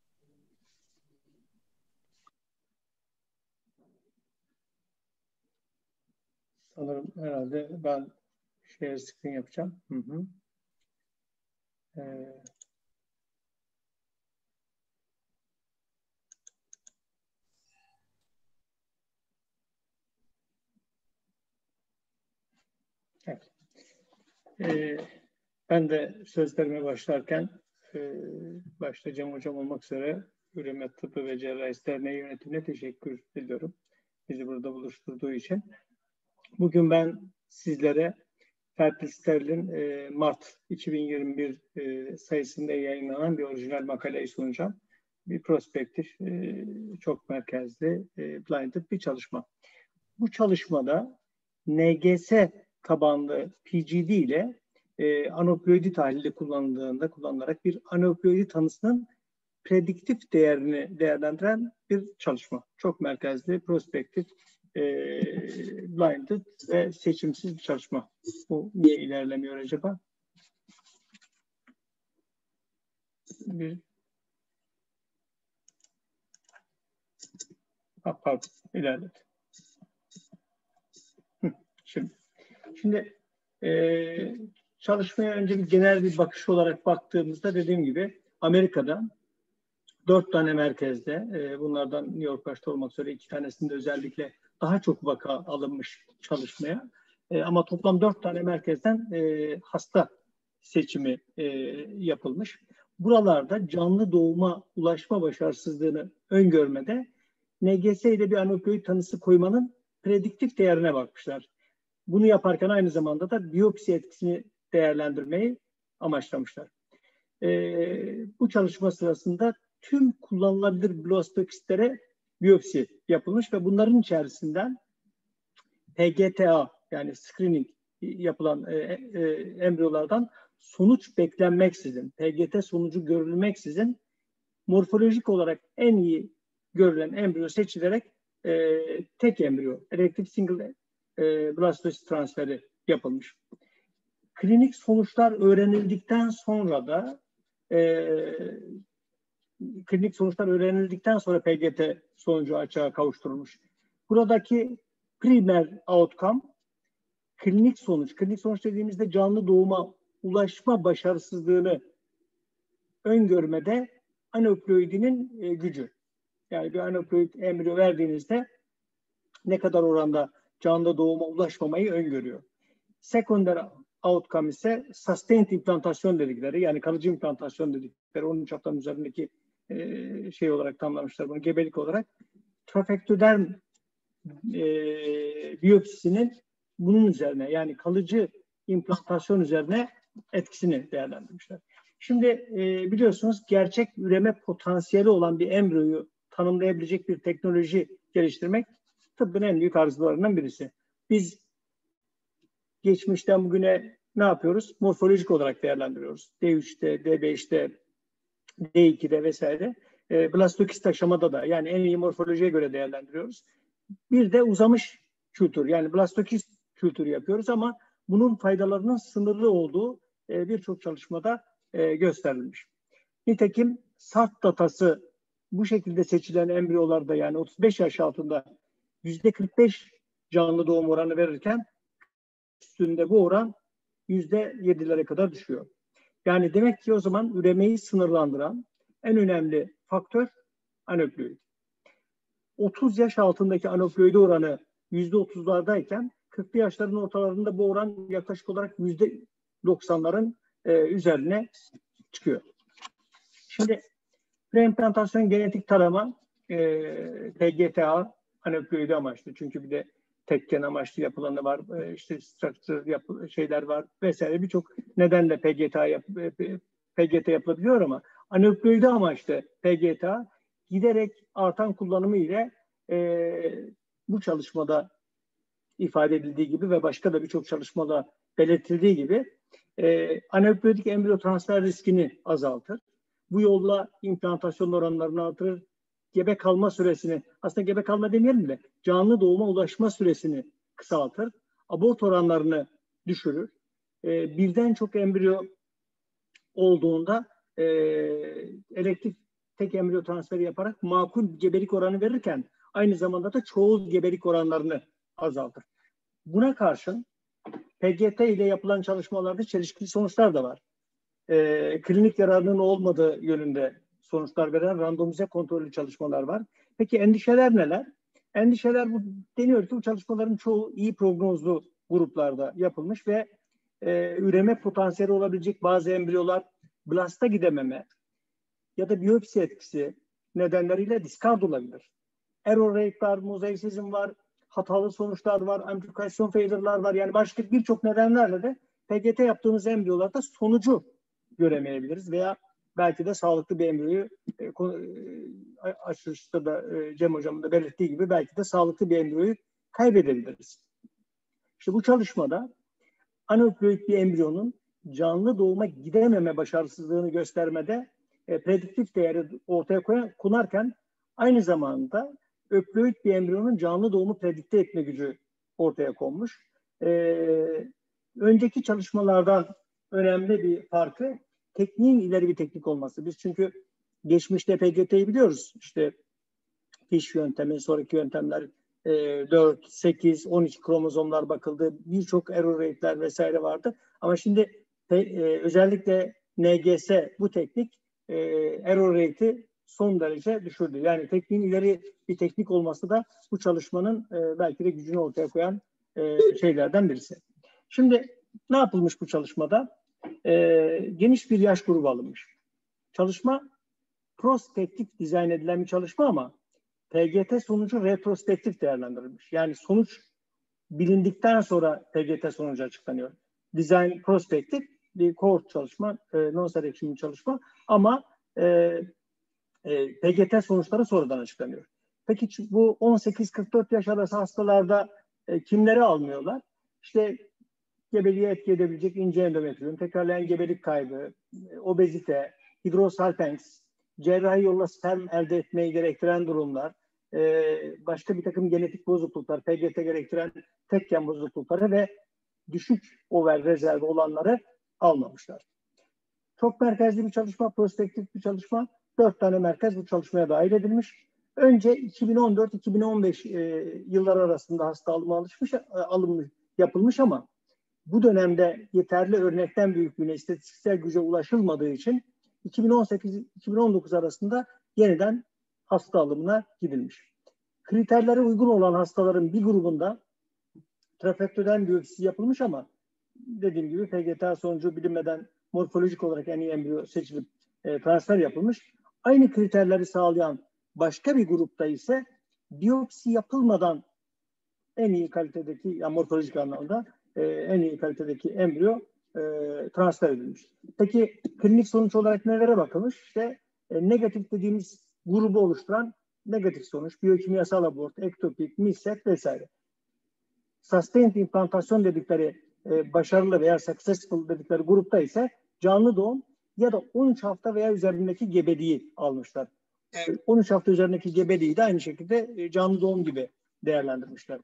Sanırım herhalde ben share screen yapacağım. Hı hı. Ee, evet. Ee, ben de sözlerime başlarken e, başta Cem Hocam olmak üzere Üreme Tıbbı ve Cerrahisi Derneği yönetimine teşekkür ediyorum. Bizi burada buluşturduğu için. Bugün ben sizlere Fertil Sterl'in e, Mart iki bin yirmi bir e, sayısında yayınlanan bir orijinal makaleyi sunacağım. Bir prospektif, e, çok merkezli, e, blinded bir çalışma. Bu çalışmada N G S tabanlı P G D ile e, aneuploidi tahlili kullanıldığında kullanılarak bir aneuploidi tanısının prediktif değerini değerlendiren bir çalışma. Çok merkezli, prospektif, e, blinded ve seçimsiz bir çalışma. Bu niye ilerlemiyor acaba? Bir ha, pardon, ilerledi. Şimdi, şimdi e, çalışmaya önce bir genel bir bakış olarak baktığımızda dediğim gibi Amerika'da dört tane merkezde, e, bunlardan New York başta olmak üzere iki tanesinde özellikle daha çok vaka alınmış çalışmaya. E, ama toplam dört tane merkezden e, hasta seçimi e, yapılmış. Buralarda canlı doğuma ulaşma başarısızlığını öngörmede N G S ile bir aneuploid tanısı koymanın prediktif değerine bakmışlar. Bunu yaparken aynı zamanda da biyopsi etkisini değerlendirmeyi amaçlamışlar. E, bu çalışma sırasında tüm kullanılabilir blastokistlere biyopsi yapılmış ve bunların içerisinden P G T A yani screening yapılan e, e, embriyolardan sonuç beklenmeksizin, P G T sonucu görülmeksizin morfolojik olarak en iyi görülen embriyo seçilerek e, tek embriyo, erected single e, blastocyst transferi yapılmış. Klinik sonuçlar öğrenildikten sonra da e, klinik sonuçlar öğrenildikten sonra P G T sonucu açığa kavuşturulmuş. Buradaki primer outcome klinik sonuç. Klinik sonuç dediğimizde canlı doğuma ulaşma başarısızlığını öngörmede aneuploidinin e, gücü. Yani bir aneuploid embriyo verdiğinizde ne kadar oranda canlı doğuma ulaşmamayı öngörüyor. Secondary outcome ise sustained implantasyon dedikleri, yani kalıcı implantasyon dedikleri, on üç haftanın üzerindeki e, şey olarak tanımlamışlar bunu, gebelik olarak. Trafektoderm e, biyopsisinin bunun üzerine, yani kalıcı implantasyon üzerine etkisini değerlendirmişler. Şimdi e, biliyorsunuz gerçek üreme potansiyeli olan bir embriyoyu tanımlayabilecek bir teknoloji geliştirmek tıbbın en büyük arzularından birisi. Biz geçmişten bugüne ne yapıyoruz? Morfolojik olarak değerlendiriyoruz. D üçte, D beşte, D ikide vesaire. E, blastokist aşamada da, yani en iyi morfolojiye göre değerlendiriyoruz. Bir de uzamış kültür, yani blastokist kültürü yapıyoruz ama bunun faydalarının sınırlı olduğu e, birçok çalışmada e, gösterilmiş. Nitekim S A R T datası bu şekilde seçilen embriyolarda, yani otuz beş yaş altında yüzde kırk beş canlı doğum oranı verirken üstünde bu oran yüzde yedilere kadar düşüyor. Yani demek ki o zaman üremeyi sınırlandıran en önemli faktör aneuploid. otuz yaş altındaki aneuploid oranı yüzde otuzlardayken kırklı yaşların ortalarında bu oran yaklaşık olarak yüzde doksanların e, üzerine çıkıyor. Şimdi preimplantasyon genetik tarama e, P G T A aneuploidi amaçlı. Çünkü bir de tekken amaçlı yapılanı var, e, işte structure yapı, şeyler var vesaire, birçok nedenle P G T A yap, P G T yapılabiliyor ama aneuploidi amaçlı P G T A giderek artan kullanımı ile e, bu çalışmada ifade edildiği gibi ve başka da birçok çalışmada belirtildiği gibi e, anaöploidik embriyo transfer riskini azaltır. Bu yolla implantasyon oranlarını artırır. Gebe kalma süresini, aslında gebe kalma demeyelim de canlı doğuma ulaşma süresini kısaltır. Abort oranlarını düşürür. E, birden çok embriyo olduğunda e, elektif tek embriyo transferi yaparak makul gebelik oranı verirken aynı zamanda da çoğul gebelik oranlarını azaltır. Buna karşın P G T ile yapılan çalışmalarda çelişkili sonuçlar da var. E, klinik yararının olmadığı yönünde sonuçlar veren randomize kontrollü çalışmalar var. Peki endişeler neler? Endişeler bu deniyor ki bu çalışmaların çoğu iyi prognozlu gruplarda yapılmış ve e, üreme potansiyeli olabilecek bazı embriyolar blasta gidememe ya da biyopsi etkisi nedenleriyle discard olabilir. Error rate var, mozaicism var, hatalı sonuçlar var, amplification failure'lar var. Yani başka birçok nedenlerle de P G T yaptığımız embriyolarda sonucu göremeyebiliriz veya belki de sağlıklı bir embriyoyu e, açılışta da e, Cem Hocam'ın da belirttiği gibi belki de sağlıklı bir embriyoyu kaybedebiliriz. İşte bu çalışmada aneuploid bir embriyonun canlı doğuma gidememe başarısızlığını göstermede e, prediktif değeri ortaya koyan, konarken aynı zamanda öploid bir embriyonun canlı doğumu predikte etme gücü ortaya konmuş. E, önceki çalışmalardan önemli bir farkı tekniğin ileri bir teknik olması. Biz çünkü geçmişte P G T'yi biliyoruz. İşte fiş yöntemi, sonraki yöntemler e, dört, sekiz, on iki kromozomlar bakıldı. Birçok error rate'ler vesaire vardı. Ama şimdi e, özellikle N G S bu teknik e, error rate'i son derece düşürdü. Yani tekniğin ileri bir teknik olması da bu çalışmanın e, belki de gücünü ortaya koyan e, şeylerden birisi. Şimdi ne yapılmış bu çalışmada? E, geniş bir yaş grubu alınmış. Çalışma prospektif dizayn edilen bir çalışma ama P G T sonucu retrospektif değerlendirilmiş. Yani sonuç bilindikten sonra P G T sonucu açıklanıyor. Design prospektif bir cohort çalışma, e, non-selection bir çalışma ama e, e, P G T sonuçları sonradan açıklanıyor. Peki bu on sekiz kırk dört yaş arası hastalarda e, kimleri almıyorlar? İşte gebeliğe etki edebilecek ince endometrium, tekrarlayan gebelik kaybı, e, obezite, hidrosalpinx, cerrahi yolla sperm elde etmeyi gerektiren durumlar, Ee, başka bir takım genetik bozukluklar, P G T gerektiren tek gen bozuklukları ve düşük over rezervi olanları almamışlar. Çok merkezli bir çalışma, prospektif bir çalışma. Dört tane merkez bu çalışmaya dahil edilmiş. Önce iki bin on dört iki bin on beş e, yıllar arasında hasta alımı alışmış, e, alımı yapılmış ama bu dönemde yeterli örnekten büyüklüğüne, istatistiksel güce ulaşılmadığı için iki bin on sekiz iki bin on dokuz arasında yeniden hasta alımına gidilmiş. Kriterlere uygun olan hastaların bir grubunda trafektöden biyopsisi yapılmış ama dediğim gibi P G T sonucu bilinmeden morfolojik olarak en iyi embriyo seçilip e, transfer yapılmış. Aynı kriterleri sağlayan başka bir grupta ise biyopsi yapılmadan en iyi kalitedeki, yani morfolojik anlamda e, en iyi kalitedeki embriyo e, transfer edilmiş. Peki klinik sonuç olarak nelere bakılmış? İşte e, negatif dediğimiz grubu oluşturan negatif sonuç, biyokimyasal abort, ektopik, misset vesaire. Sustained implantasyon dedikleri e, başarılı veya successful dedikleri grupta ise canlı doğum ya da on üç hafta veya üzerindeki gebeliği almışlar. Evet. on üç hafta üzerindeki gebeliği de aynı şekilde e, canlı doğum gibi değerlendirmişler.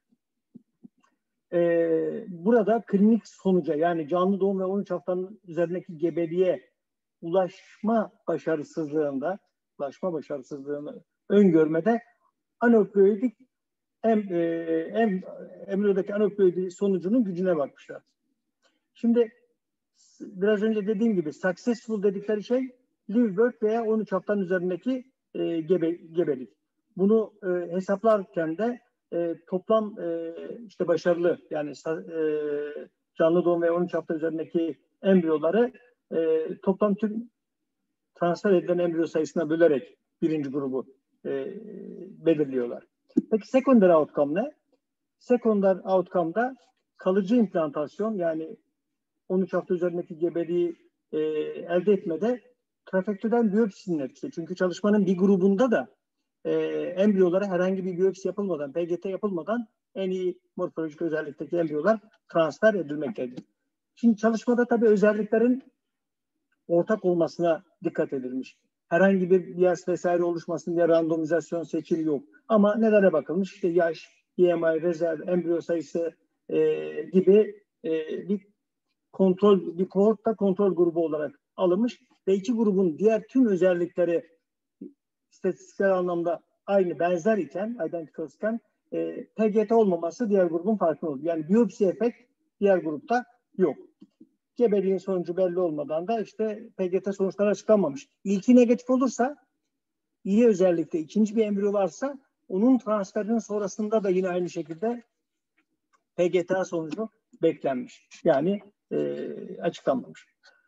E, burada klinik sonuca, yani canlı doğum ve on üç haftanın üzerindeki gebeliğe ulaşma başarısızlığında ulaşma başarısızlığını öngörmede aneuploidik em, e, em, embriyodaki aneuploidik sonucunun gücüne bakmışlar. Şimdi biraz önce dediğim gibi successful dedikleri şey live birth veya on üç haftanın üzerindeki e, gebe, gebelik. Bunu e, hesaplarken de e, toplam e, işte başarılı, yani e, canlı doğum ve on üç hafta üzerindeki embriyoları e, toplam tüm transfer edilen embriyo sayısına bölerek birinci grubu e, belirliyorlar. Peki sekonder outcome ne? Sekonder outcome'da kalıcı implantasyon, yani on üç hafta üzerindeki gebeliği e, elde etmede trafektöden biyopsinin etkisi. Çünkü çalışmanın bir grubunda da e, embriyolara herhangi bir biyopsi yapılmadan, P G T yapılmadan en iyi morfolojik özellikteki embriyolar transfer edilmektedir. Şimdi çalışmada tabii özelliklerin ortak olmasına dikkat edilmiş. Herhangi bir bias vesaire oluşmasın diye randomizasyon seçili yok. Ama nelere bakılmış? İşte yaş, B M I, rezerv, embriyo sayısı e, gibi e, bir kontrol, bir kohortta kontrol grubu olarak alınmış ve iki grubun diğer tüm özellikleri istatistiksel anlamda aynı, benzer iken, identical iken e, P G T olmaması diğer grubun farklı oldu. Yani biyopsi efekt diğer grupta yok. Gebeliğin sonucu belli olmadan da işte P G T sonuçları açıklanmamış. İlki negatif olursa, iyi özellikle ikinci bir embriyo varsa onun transferinin sonrasında da yine aynı şekilde P G T sonucu beklenmiş. Yani e, açıklanmamış.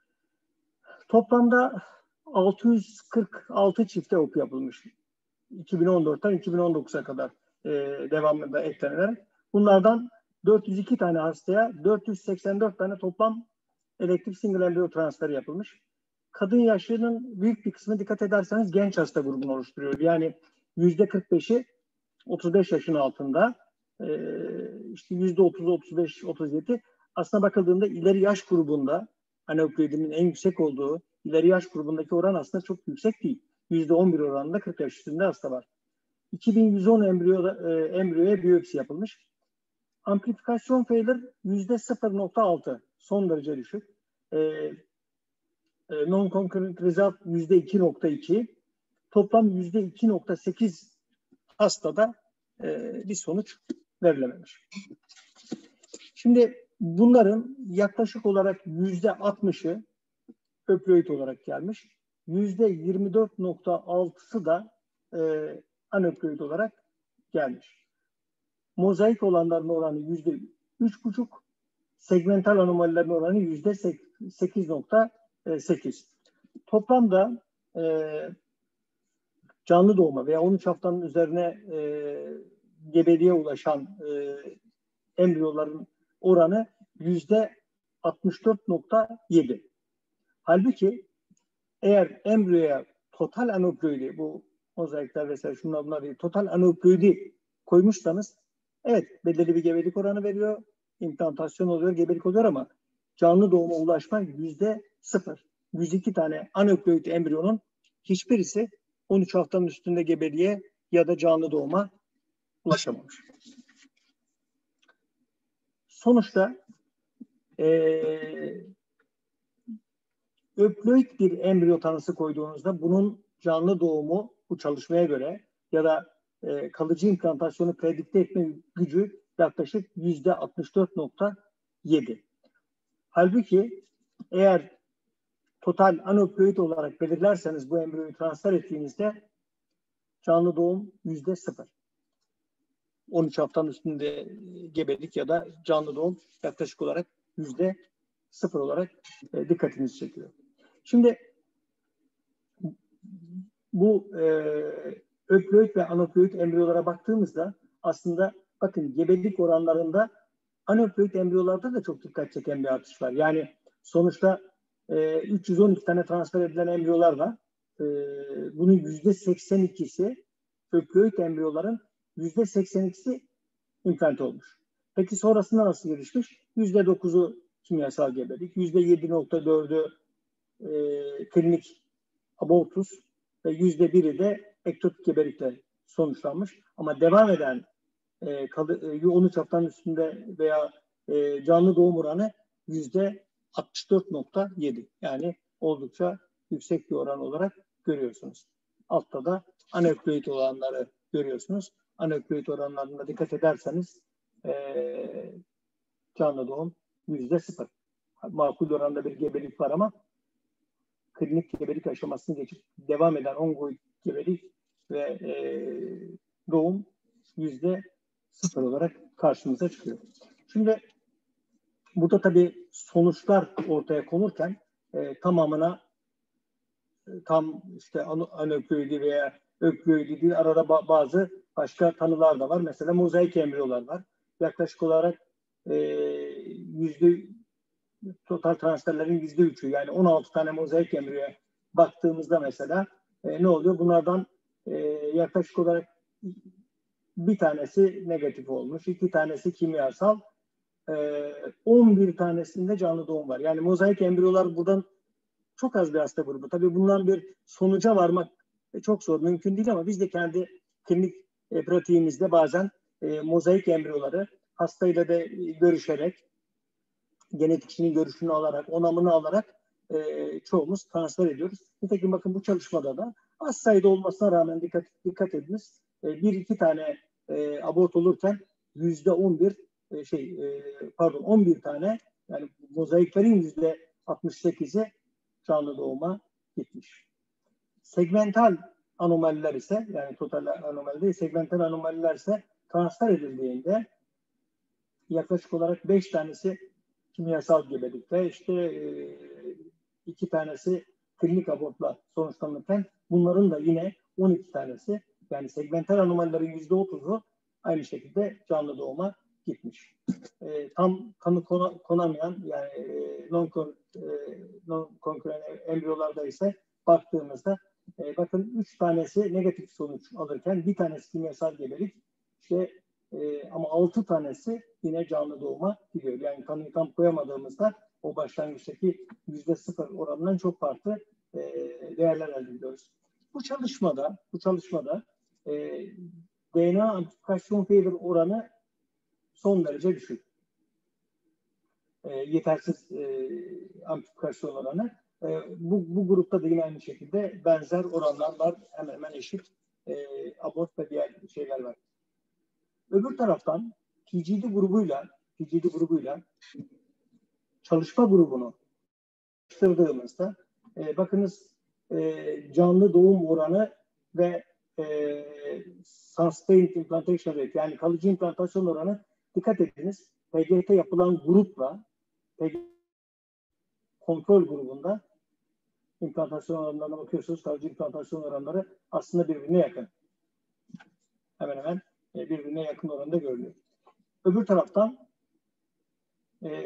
Toplamda altı yüz kırk altı çifte O P yapılmış. iki bin on dörtten iki bin on dokuza kadar e, devamında eklenerek. Bunlardan dört yüz iki tane hastaya dört yüz seksen dört tane toplam elektif single embriyo transferi yapılmış. Kadın yaşının büyük bir kısmı dikkat ederseniz genç hasta grubunu oluşturuyor. Yani yüzde kırk beşi otuz beş yaşın altında, işte yüzde otuz, otuz beş, otuz yedi. Aslına bakıldığında ileri yaş grubunda aneuploidimin en yüksek olduğu ileri yaş grubundaki oran aslında çok yüksek değil. yüzde on bir oranında kırk yaş üstünde hasta var. iki bin yüz on embriyo, e, embriyoya biyopsi yapılmış. Amplifikasyon failure yüzde sıfır nokta altı. Son derece düşük. E, e, Non-concurrent result yüzde iki nokta iki. Toplam yüzde iki nokta sekiz hastada e, bir sonuç verilememiş. Şimdi bunların yaklaşık olarak yüzde altmışı öploid olarak gelmiş. yüzde yirmi dört nokta altısı da e, anöploid olarak gelmiş. Mozaik olanların oranı yüzde üç buçuk, segmental anomalilerin oranı yüzde sekiz nokta sekiz. Toplamda e, canlı doğuma veya on üç haftanın üzerine e, gebeliğe ulaşan e, embriyoların oranı yüzde altmış dört nokta yedi. Halbuki eğer embriyoya total aneuploidi, bu mozaikler vesaire şunlar bunlar değil, total aneuploidi koymuşsanız evet belirli bir gebelik oranı veriyor, implantasyon oluyor, gebelik oluyor ama canlı doğuma ulaşma yüzde sıfır. yüz iki tane aneuploid embriyonun hiçbirisi on üç haftanın üstünde gebeliğe ya da canlı doğuma ulaşamamış. Sonuçta ee, öploid bir embriyo tanısı koyduğunuzda bunun canlı doğumu bu çalışmaya göre ya da e, kalıcı implantasyonu predikte etme gücü yaklaşık yüzde altmış dört nokta yedi. Halbuki eğer total aneuploid olarak belirlerseniz bu embriyoyu transfer ettiğinizde canlı doğum yüzde sıfır. on üç haftanın üstünde gebelik ya da canlı doğum yaklaşık olarak yüzde sıfır olarak e, dikkatinizi çekiyor. Şimdi bu e, öploid ve anöploid embriyolara baktığımızda aslında bakın gebelik oranlarında anöploid embriyolarda da çok dikkat çeken bir artış var. Yani sonuçta e, üç yüz on iki tane transfer edilen embriyolar var. E, bunun yüzde seksen ikisi öploid embriyoların yüzde seksen ikisi implante olmuş. Peki sonrasında nasıl gelişmiş? yüzde dokuzu kimyasal gebelik, yüzde yedi nokta dördü e, klinik abortus ve yüzde biri de ektopik gebelikle sonuçlanmış. Ama devam eden e, on üç haftanın üstünde veya e, canlı doğum oranı yüzde altmış dört nokta yedi. Yani oldukça yüksek bir oran olarak görüyorsunuz. Altta da aneuploid olanları görüyorsunuz. Aneuploid oranlarına dikkat ederseniz e, canlı doğum yüzde sıfır. Makul oranda bir gebelik var ama klinik gebelik aşamasını geçip devam eden ongoing gebelik ve e, doğum yüzde sıfır olarak karşımıza çıkıyor. Şimdi burada tabii sonuçlar ortaya konurken e, tamamına e, tam işte aneuploidi veya öploidi değil, arada ba- bazı başka tanılar da var. Mesela mozaik embriyolar var. Yaklaşık olarak e, yüzde total transferlerin yüzde üçü yani on altı tane mozaik embriyoya baktığımızda mesela e, ne oluyor? Bunlardan e, yaklaşık olarak bir tanesi negatif olmuş, iki tanesi kimyasal, on bir tanesinde canlı doğum var. Yani mozaik embriyolar buradan çok az bir hasta grubu. Tabii bundan bir sonuca varmak çok zor, mümkün değil ama biz de kendi klinik e, pratiğimizde bazen e, mozaik embriyoları hastayla da görüşerek, genetikçinin görüşünü alarak, onamını alarak e, çoğumuz transfer ediyoruz. Nitekim bakın bu çalışmada da az sayıda olmasına rağmen dikkat, dikkat ediniz. E, bir iki tane e, abort olurken yüzde on bir e, şey e, pardon on bir tane, yani mozaiklerin yüzde altmış sekizi canlı doğuma gitmiş. Segmental anomaliler ise, yani total anomali değil, segmental anomaliler ise transfer edildiğinde yaklaşık olarak beş tanesi kimyasal gebelikle, işte e, iki tanesi klinik abortla sonuçlanırken bunların da yine on iki tanesi, yani segmental anomalilerin yüzde otuzu aynı şekilde canlı doğuma gitmiş. E, tam tanı kona, konamayan, yani e, non-concurrent e, embriyolarda ise baktığımızda e, bakın üç tanesi negatif sonuç alırken bir tanesi kimyasal gebelik, işte e, ama altı tanesi yine canlı doğuma gidiyor. Yani tanıyı tam koyamadığımızda o başlangıçtaki yüzde sıfır oranından çok farklı e, değerler elde ediyoruz. Bu çalışmada, bu çalışmada e, D N A amplifikasyon failure oranı son derece düşük. E, yetersiz e, amplifikasyon oranı. E, bu, bu grupta da yine aynı şekilde benzer oranlar var. Hemen hemen eşit e, abort ve diğer şeyler var. Öbür taraftan P G D grubuyla P G D grubuyla çalışma grubunu çalıştırdığımızda e, bakınız e, canlı doğum oranı ve e, sustained implantation rate, yani kalıcı implantasyon oranı, dikkat ediniz. P G T yapılan grupla P G T kontrol grubunda implantasyon oranlarına bakıyorsunuz. Kalıcı implantasyon oranları aslında birbirine yakın. Hemen hemen birbirine yakın oranda görülüyor. Öbür taraftan e,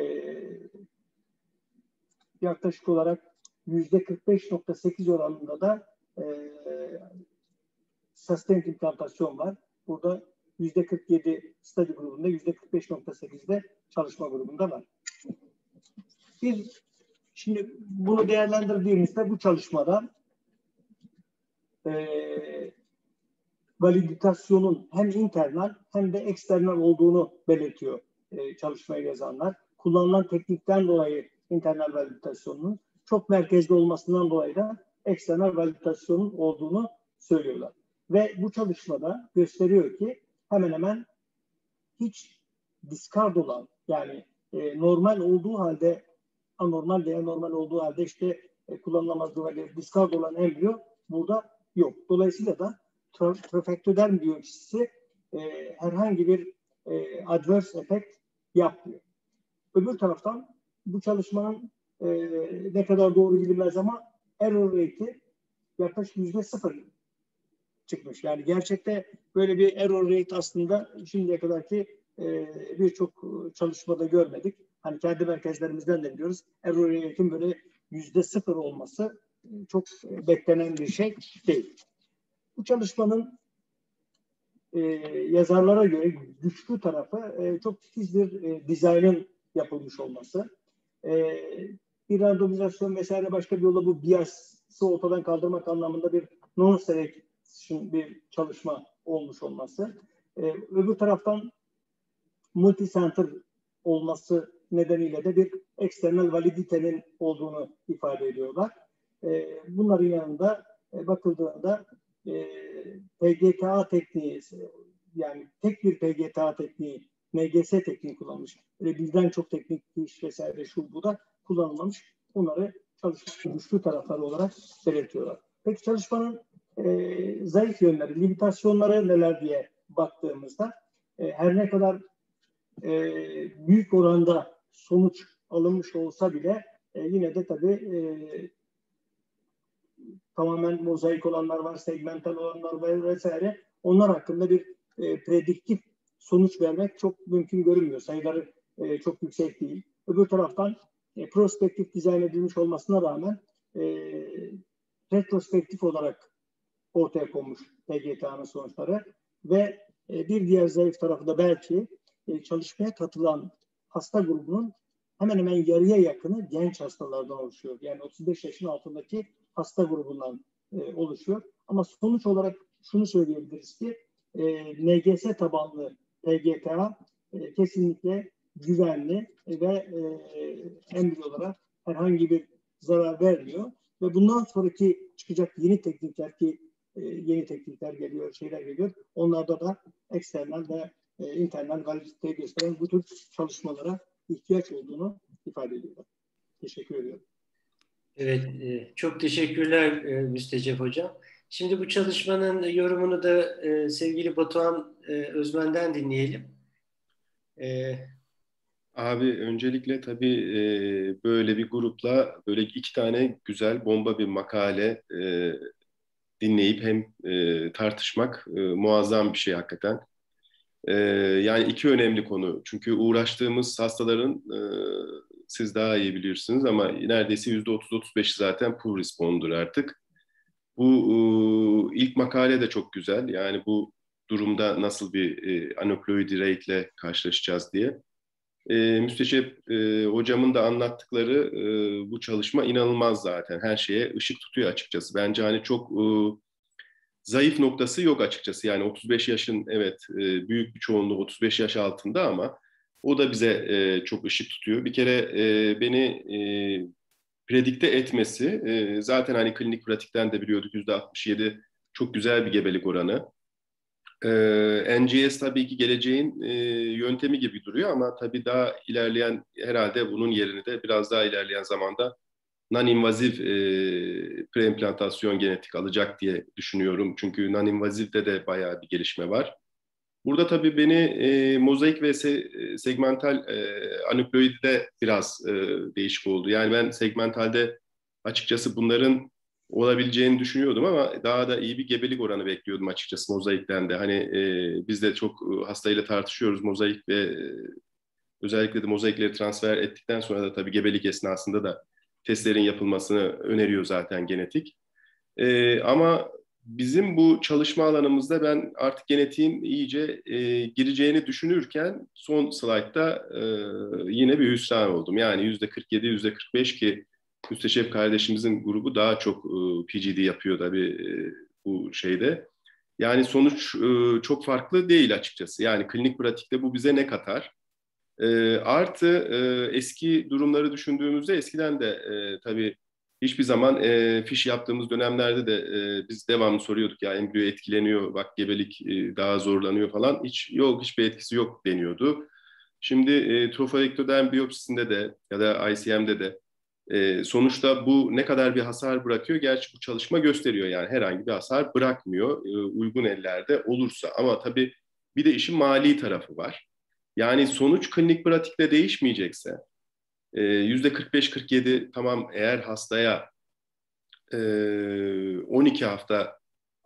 yaklaşık olarak yüzde kırk beş nokta sekiz oranında da e, sustained implantasyon var. Burada yüzde kırk yedi study grubunda, yüzde kırk beş nokta sekizde çalışma grubunda var. Biz şimdi bunu değerlendirdiğimizde bu çalışmada e, validitasyonun hem internal hem de eksternal olduğunu belirtiyor e, çalışmayı yazanlar. Kullanılan teknikten dolayı internal validitasyonun, çok merkezde olmasından dolayı da eksternal validitasyonun olduğunu söylüyorlar. Ve bu çalışmada gösteriyor ki hemen hemen hiç discard olan, yani e, normal olduğu halde anormal veya normal olduğu halde işte e, kullanılamaz dolayı discard olan embriyo burada yok. Dolayısıyla da trofektoderm biyopsisi e, herhangi bir e, adverse effect yapmıyor. Öbür taraftan bu çalışmanın e, ne kadar doğru bilinmez ama error rate'i yaklaşık yüzde sıfır çıkmış. Yani gerçekte böyle bir error rate aslında şimdiye kadarki e, birçok çalışmada görmedik. Hani kendi merkezlerimizden de biliyoruz. Error rate'in böyle yüzde sıfır olması çok beklenen bir şey değil. Bu çalışmanın e, yazarlara göre güçlü tarafı e, çok titiz bir e, dizaynın yapılmış olması. E, bir randomizasyon vesaire başka bir yolla bu bias'ı ortadan kaldırmak anlamında bir non-selection bir çalışma olmuş olması. E, öbür taraftan multi-center olması nedeniyle de bir eksternal validitenin olduğunu ifade ediyorlar. E, bunların yanında e, bakıldığında e, P G T A tekniği, yani tek bir P G T A tekniği, M G S tekniği kullanılmış. Böyle birden çok teknik iş vesaire şu bu da kullanılmamış. Bunları çalışmanın güçlü tarafları olarak belirtiyorlar. Peki çalışmanın e, zayıf yönleri, limitasyonları neler diye baktığımızda e, her ne kadar e, büyük oranda sonuç alınmış olsa bile e, yine de tabii e, tamamen mozaik olanlar var, segmental olanlar var vesaire. Onlar hakkında bir e, prediktif sonuç vermek çok mümkün görünmüyor. Sayıları e, çok yüksek değil. Öbür taraftan e, prospektif dizayn edilmiş olmasına rağmen e, retrospektif olarak ortaya konmuş P G T A'nın sonuçları ve e, bir diğer zayıf tarafı da belki e, çalışmaya katılan hasta grubunun hemen hemen yarıya yakını genç hastalardan oluşuyor. Yani otuz beş yaşın altındaki hasta grubundan e, oluşuyor. Ama sonuç olarak şunu söyleyebiliriz ki e, N G S tabanlı P G T A e, kesinlikle güvenli ve e, embriyolara herhangi bir zarar vermiyor. Ve bundan sonraki çıkacak yeni teknikler ki e, yeni teknikler geliyor, şeyler geliyor. Onlarda da eksternal ve e, internal validiteyi gösteren bu tür çalışmalara ihtiyaç olduğunu ifade ediyorlar. Teşekkür ediyorum. Evet, e, çok teşekkürler e, Müstecep Hocam. Şimdi bu çalışmanın yorumunu da e, sevgili Batuhan e, Özmen'den dinleyelim. E, Abi öncelikle tabii e, böyle bir grupla böyle iki tane güzel bomba bir makale e, dinleyip hem e, tartışmak e, muazzam bir şey hakikaten. E, Yani iki önemli konu. Çünkü uğraştığımız hastaların e, siz daha iyi bilirsiniz ama neredeyse yüzde otuz otuz beşi zaten poor responder artık. Bu e, ilk makale de çok güzel. Yani bu durumda nasıl bir e, aneuploidy rate ile karşılaşacağız diye. E, Müsteşep e, hocamın da anlattıkları e, bu çalışma inanılmaz zaten. Her şeye ışık tutuyor açıkçası. Bence hani çok e, zayıf noktası yok açıkçası. Yani otuz beş yaşın evet e, büyük bir çoğunluğu otuz beş yaş altında ama o da bize e, çok ışık tutuyor. Bir kere e, beni e, predikte etmesi e, zaten hani klinik pratikten de biliyorduk yüzde altmış yedi çok güzel bir gebelik oranı. Ee, N G S tabii ki geleceğin e, yöntemi gibi duruyor ama tabii daha ilerleyen herhalde bunun yerini de biraz daha ilerleyen zamanda non-invaziv e, preimplantasyon genetik alacak diye düşünüyorum. Çünkü non-invazivde de bayağı bir gelişme var. Burada tabii beni e, mozaik ve se, segmental e, aneuploidide biraz e, değişik oldu. Yani ben segmentalde açıkçası bunların olabileceğini düşünüyordum ama daha da iyi bir gebelik oranı bekliyordum açıkçası mozaikten de. Hani e, biz de çok hastayla tartışıyoruz mozaik ve e, özellikle de mozaikleri transfer ettikten sonra da tabii gebelik esnasında da testlerin yapılmasını öneriyor zaten genetik. E, ama bizim bu çalışma alanımızda ben artık genetiğin iyice e, gireceğini düşünürken son slaytta e, yine bir hüsran oldum. Yani yüzde kırk yedi, yüzde kırk beş ki Müsteşep kardeşimizin grubu daha çok e, P G D yapıyor tabii e, bu şeyde. Yani sonuç e, çok farklı değil açıkçası. Yani klinik pratikte bu bize ne katar? E, artı e, eski durumları düşündüğümüzde eskiden de e, tabii hiçbir zaman e, fiş yaptığımız dönemlerde de e, biz devamlı soruyorduk ya embriyo etkileniyor, bak gebelik e, daha zorlanıyor falan. Hiç yok, hiçbir etkisi yok deniyordu. Şimdi e, trofoektoderm biyopsisinde de ya da I C M'de de e, sonuçta bu ne kadar bir hasar bırakıyor? Gerçi bu çalışma gösteriyor yani herhangi bir hasar bırakmıyor e, uygun ellerde olursa. Ama tabii bir de işin mali tarafı var. Yani sonuç klinik pratikte değişmeyecekse e, yüzde kırk beş kırk yedi tamam eğer hastaya e, on iki hafta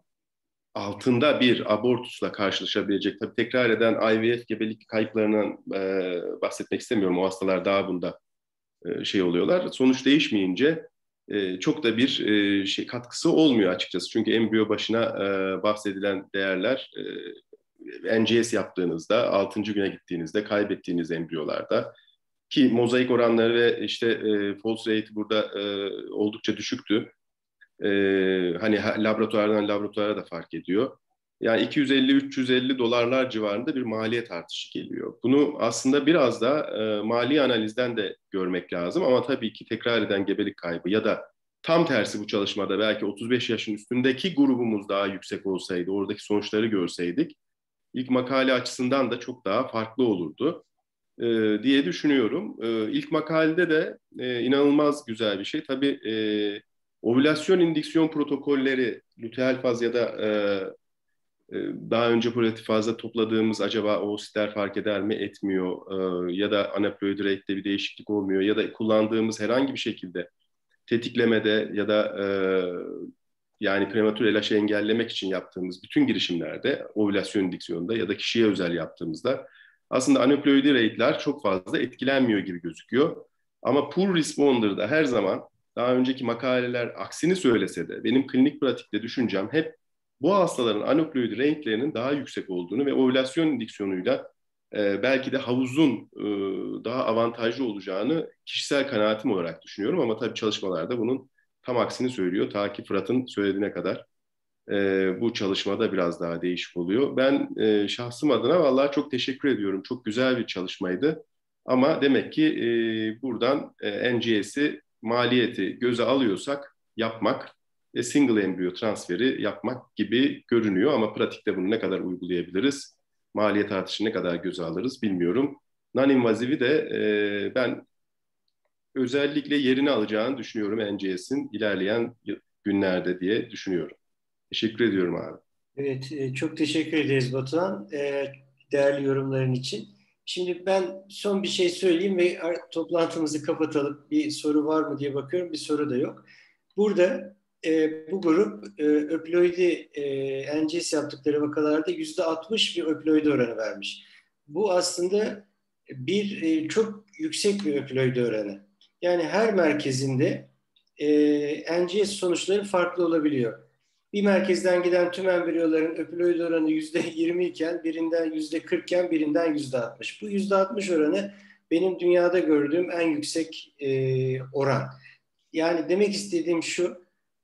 altında bir abortusla karşılaşabilecek. Tabii tekrar eden I V F gebelik kayıplarından e, bahsetmek istemiyorum. O hastalar daha bunda e, şey oluyorlar. Sonuç değişmeyince e, çok da bir e, şey katkısı olmuyor açıkçası. Çünkü embriyo başına e, bahsedilen değerler e, N G S yaptığınızda, altıncı güne gittiğinizde kaybettiğiniz embriyolarda ki mozaik oranları ve işte e, false rate burada e, oldukça düşüktü. E, Hani laboratuvardan laboratuvara da fark ediyor. Yani iki yüz elli üç yüz elli dolarlar civarında bir maliyet artışı geliyor. Bunu aslında biraz da e, mali analizden de görmek lazım ama tabii ki tekrar eden gebelik kaybı ya da tam tersi bu çalışmada belki otuz beş yaşın üstündeki grubumuz daha yüksek olsaydı, oradaki sonuçları görseydik ilk makale açısından da çok daha farklı olurdu e, diye düşünüyorum. E, ilk makalede de e, inanılmaz güzel bir şey. Tabii e, ovülasyon indüksiyon protokolleri, luteal faz ya da e, e, daha önce prolatif fazla topladığımız acaba oositler fark eder mi etmiyor e, ya da aneuploid rate'de bir değişiklik olmuyor ya da kullandığımız herhangi bir şekilde tetiklemede ya da e, yani prematür L H'ı engellemek için yaptığımız bütün girişimlerde ovülasyon indüksiyonunda ya da kişiye özel yaptığımızda aslında aneuploid rate'ler çok fazla etkilenmiyor gibi gözüküyor. Ama poor responder'da her zaman daha önceki makaleler aksini söylese de benim klinik pratikte düşüncem hep bu hastaların aneuploid rate'lerinin daha yüksek olduğunu ve ovülasyon indüksiyonuyla e, belki de havuzun e, daha avantajlı olacağını kişisel kanaatim olarak düşünüyorum. Ama tabii çalışmalarda bunun tam aksini söylüyor. Ta ki Fırat'ın söylediğine kadar e, bu çalışmada biraz daha değişik oluyor. Ben e, şahsım adına vallahi çok teşekkür ediyorum. Çok güzel bir çalışmaydı. Ama demek ki e, buradan e, N G S'i maliyeti göze alıyorsak yapmak ve single embriyo transferi yapmak gibi görünüyor. Ama pratikte bunu ne kadar uygulayabiliriz? Maliyet artışı ne kadar göze alırız bilmiyorum. Non-invazivi de e, ben özellikle yerini alacağını düşünüyorum N G S'in ilerleyen günlerde diye düşünüyorum. Teşekkür ediyorum abi. Evet, e, çok teşekkür ederiz Batuhan, e, değerli yorumların için. Şimdi ben son bir şey söyleyeyim ve toplantımızı kapatalım. Bir soru var mı diye bakıyorum, bir soru da yok. Burada e, bu grup e, öploidi e, N G S yaptıkları vakalarda yüzde altmış bir öploidi oranı vermiş. Bu aslında bir e, çok yüksek bir öploidi oranı. Yani her merkezinde e, N G S sonuçları farklı olabiliyor. Bir merkezden giden tüm embriyoların öploid oranı yüzde yirmi iken birinden yüzde kırk iken birinden yüzde altmış. Bu yüzde altmış oranı benim dünyada gördüğüm en yüksek e, oran. Yani demek istediğim şu,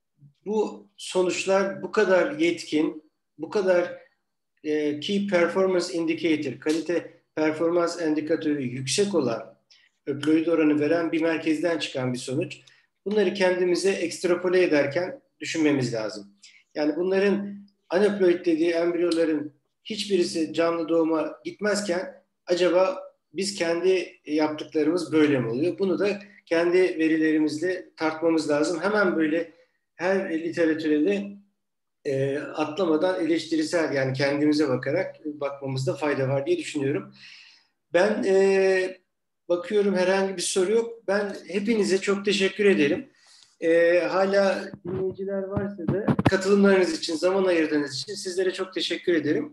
bu sonuçlar bu kadar yetkin, bu kadar e, Key Performance Indicator, kalite performans indikatörü yüksek olan, öploid oranı veren bir merkezden çıkan bir sonuç. Bunları kendimize ekstrapole ederken düşünmemiz lazım. Yani bunların anöploid dediği embriyoların hiçbirisi canlı doğuma gitmezken acaba biz kendi yaptıklarımız böyle mi oluyor? Bunu da kendi verilerimizle tartmamız lazım. Hemen böyle her literatüre de e, atlamadan eleştirisel, yani kendimize bakarak bakmamızda fayda var diye düşünüyorum. Ben e, bakıyorum herhangi bir soru yok. Ben hepinize çok teşekkür ederim. E, hala dinleyiciler varsa da katılımlarınız için, zaman ayırdığınız için sizlere çok teşekkür ederim.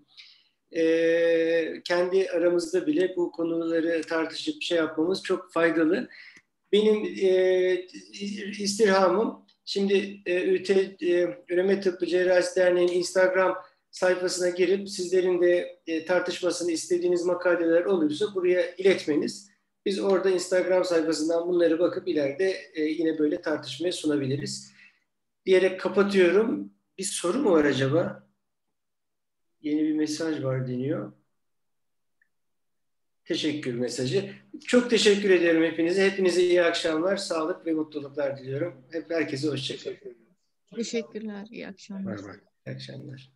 E, kendi aramızda bile bu konuları tartışıp şey yapmamız çok faydalı. Benim e, istirhamım, şimdi e, ÜT, e, Üreme Tıbbı Cerrahisi Derneği'nin Instagram sayfasına girip sizlerin de e, tartışmasını istediğiniz makaleler olursa buraya iletmeniz. Biz orada Instagram sayfasından bunları bakıp ileride e, yine böyle tartışmaya sunabiliriz. Diyerek kapatıyorum. Bir soru mu var acaba? Yeni bir mesaj var deniyor. Teşekkür mesajı. Çok teşekkür ederim hepinize. Hepinize iyi akşamlar, sağlık ve mutluluklar diliyorum. Hep herkese hoşça kalın. Teşekkürler, iyi akşamlar. Bay bay. İyi akşamlar.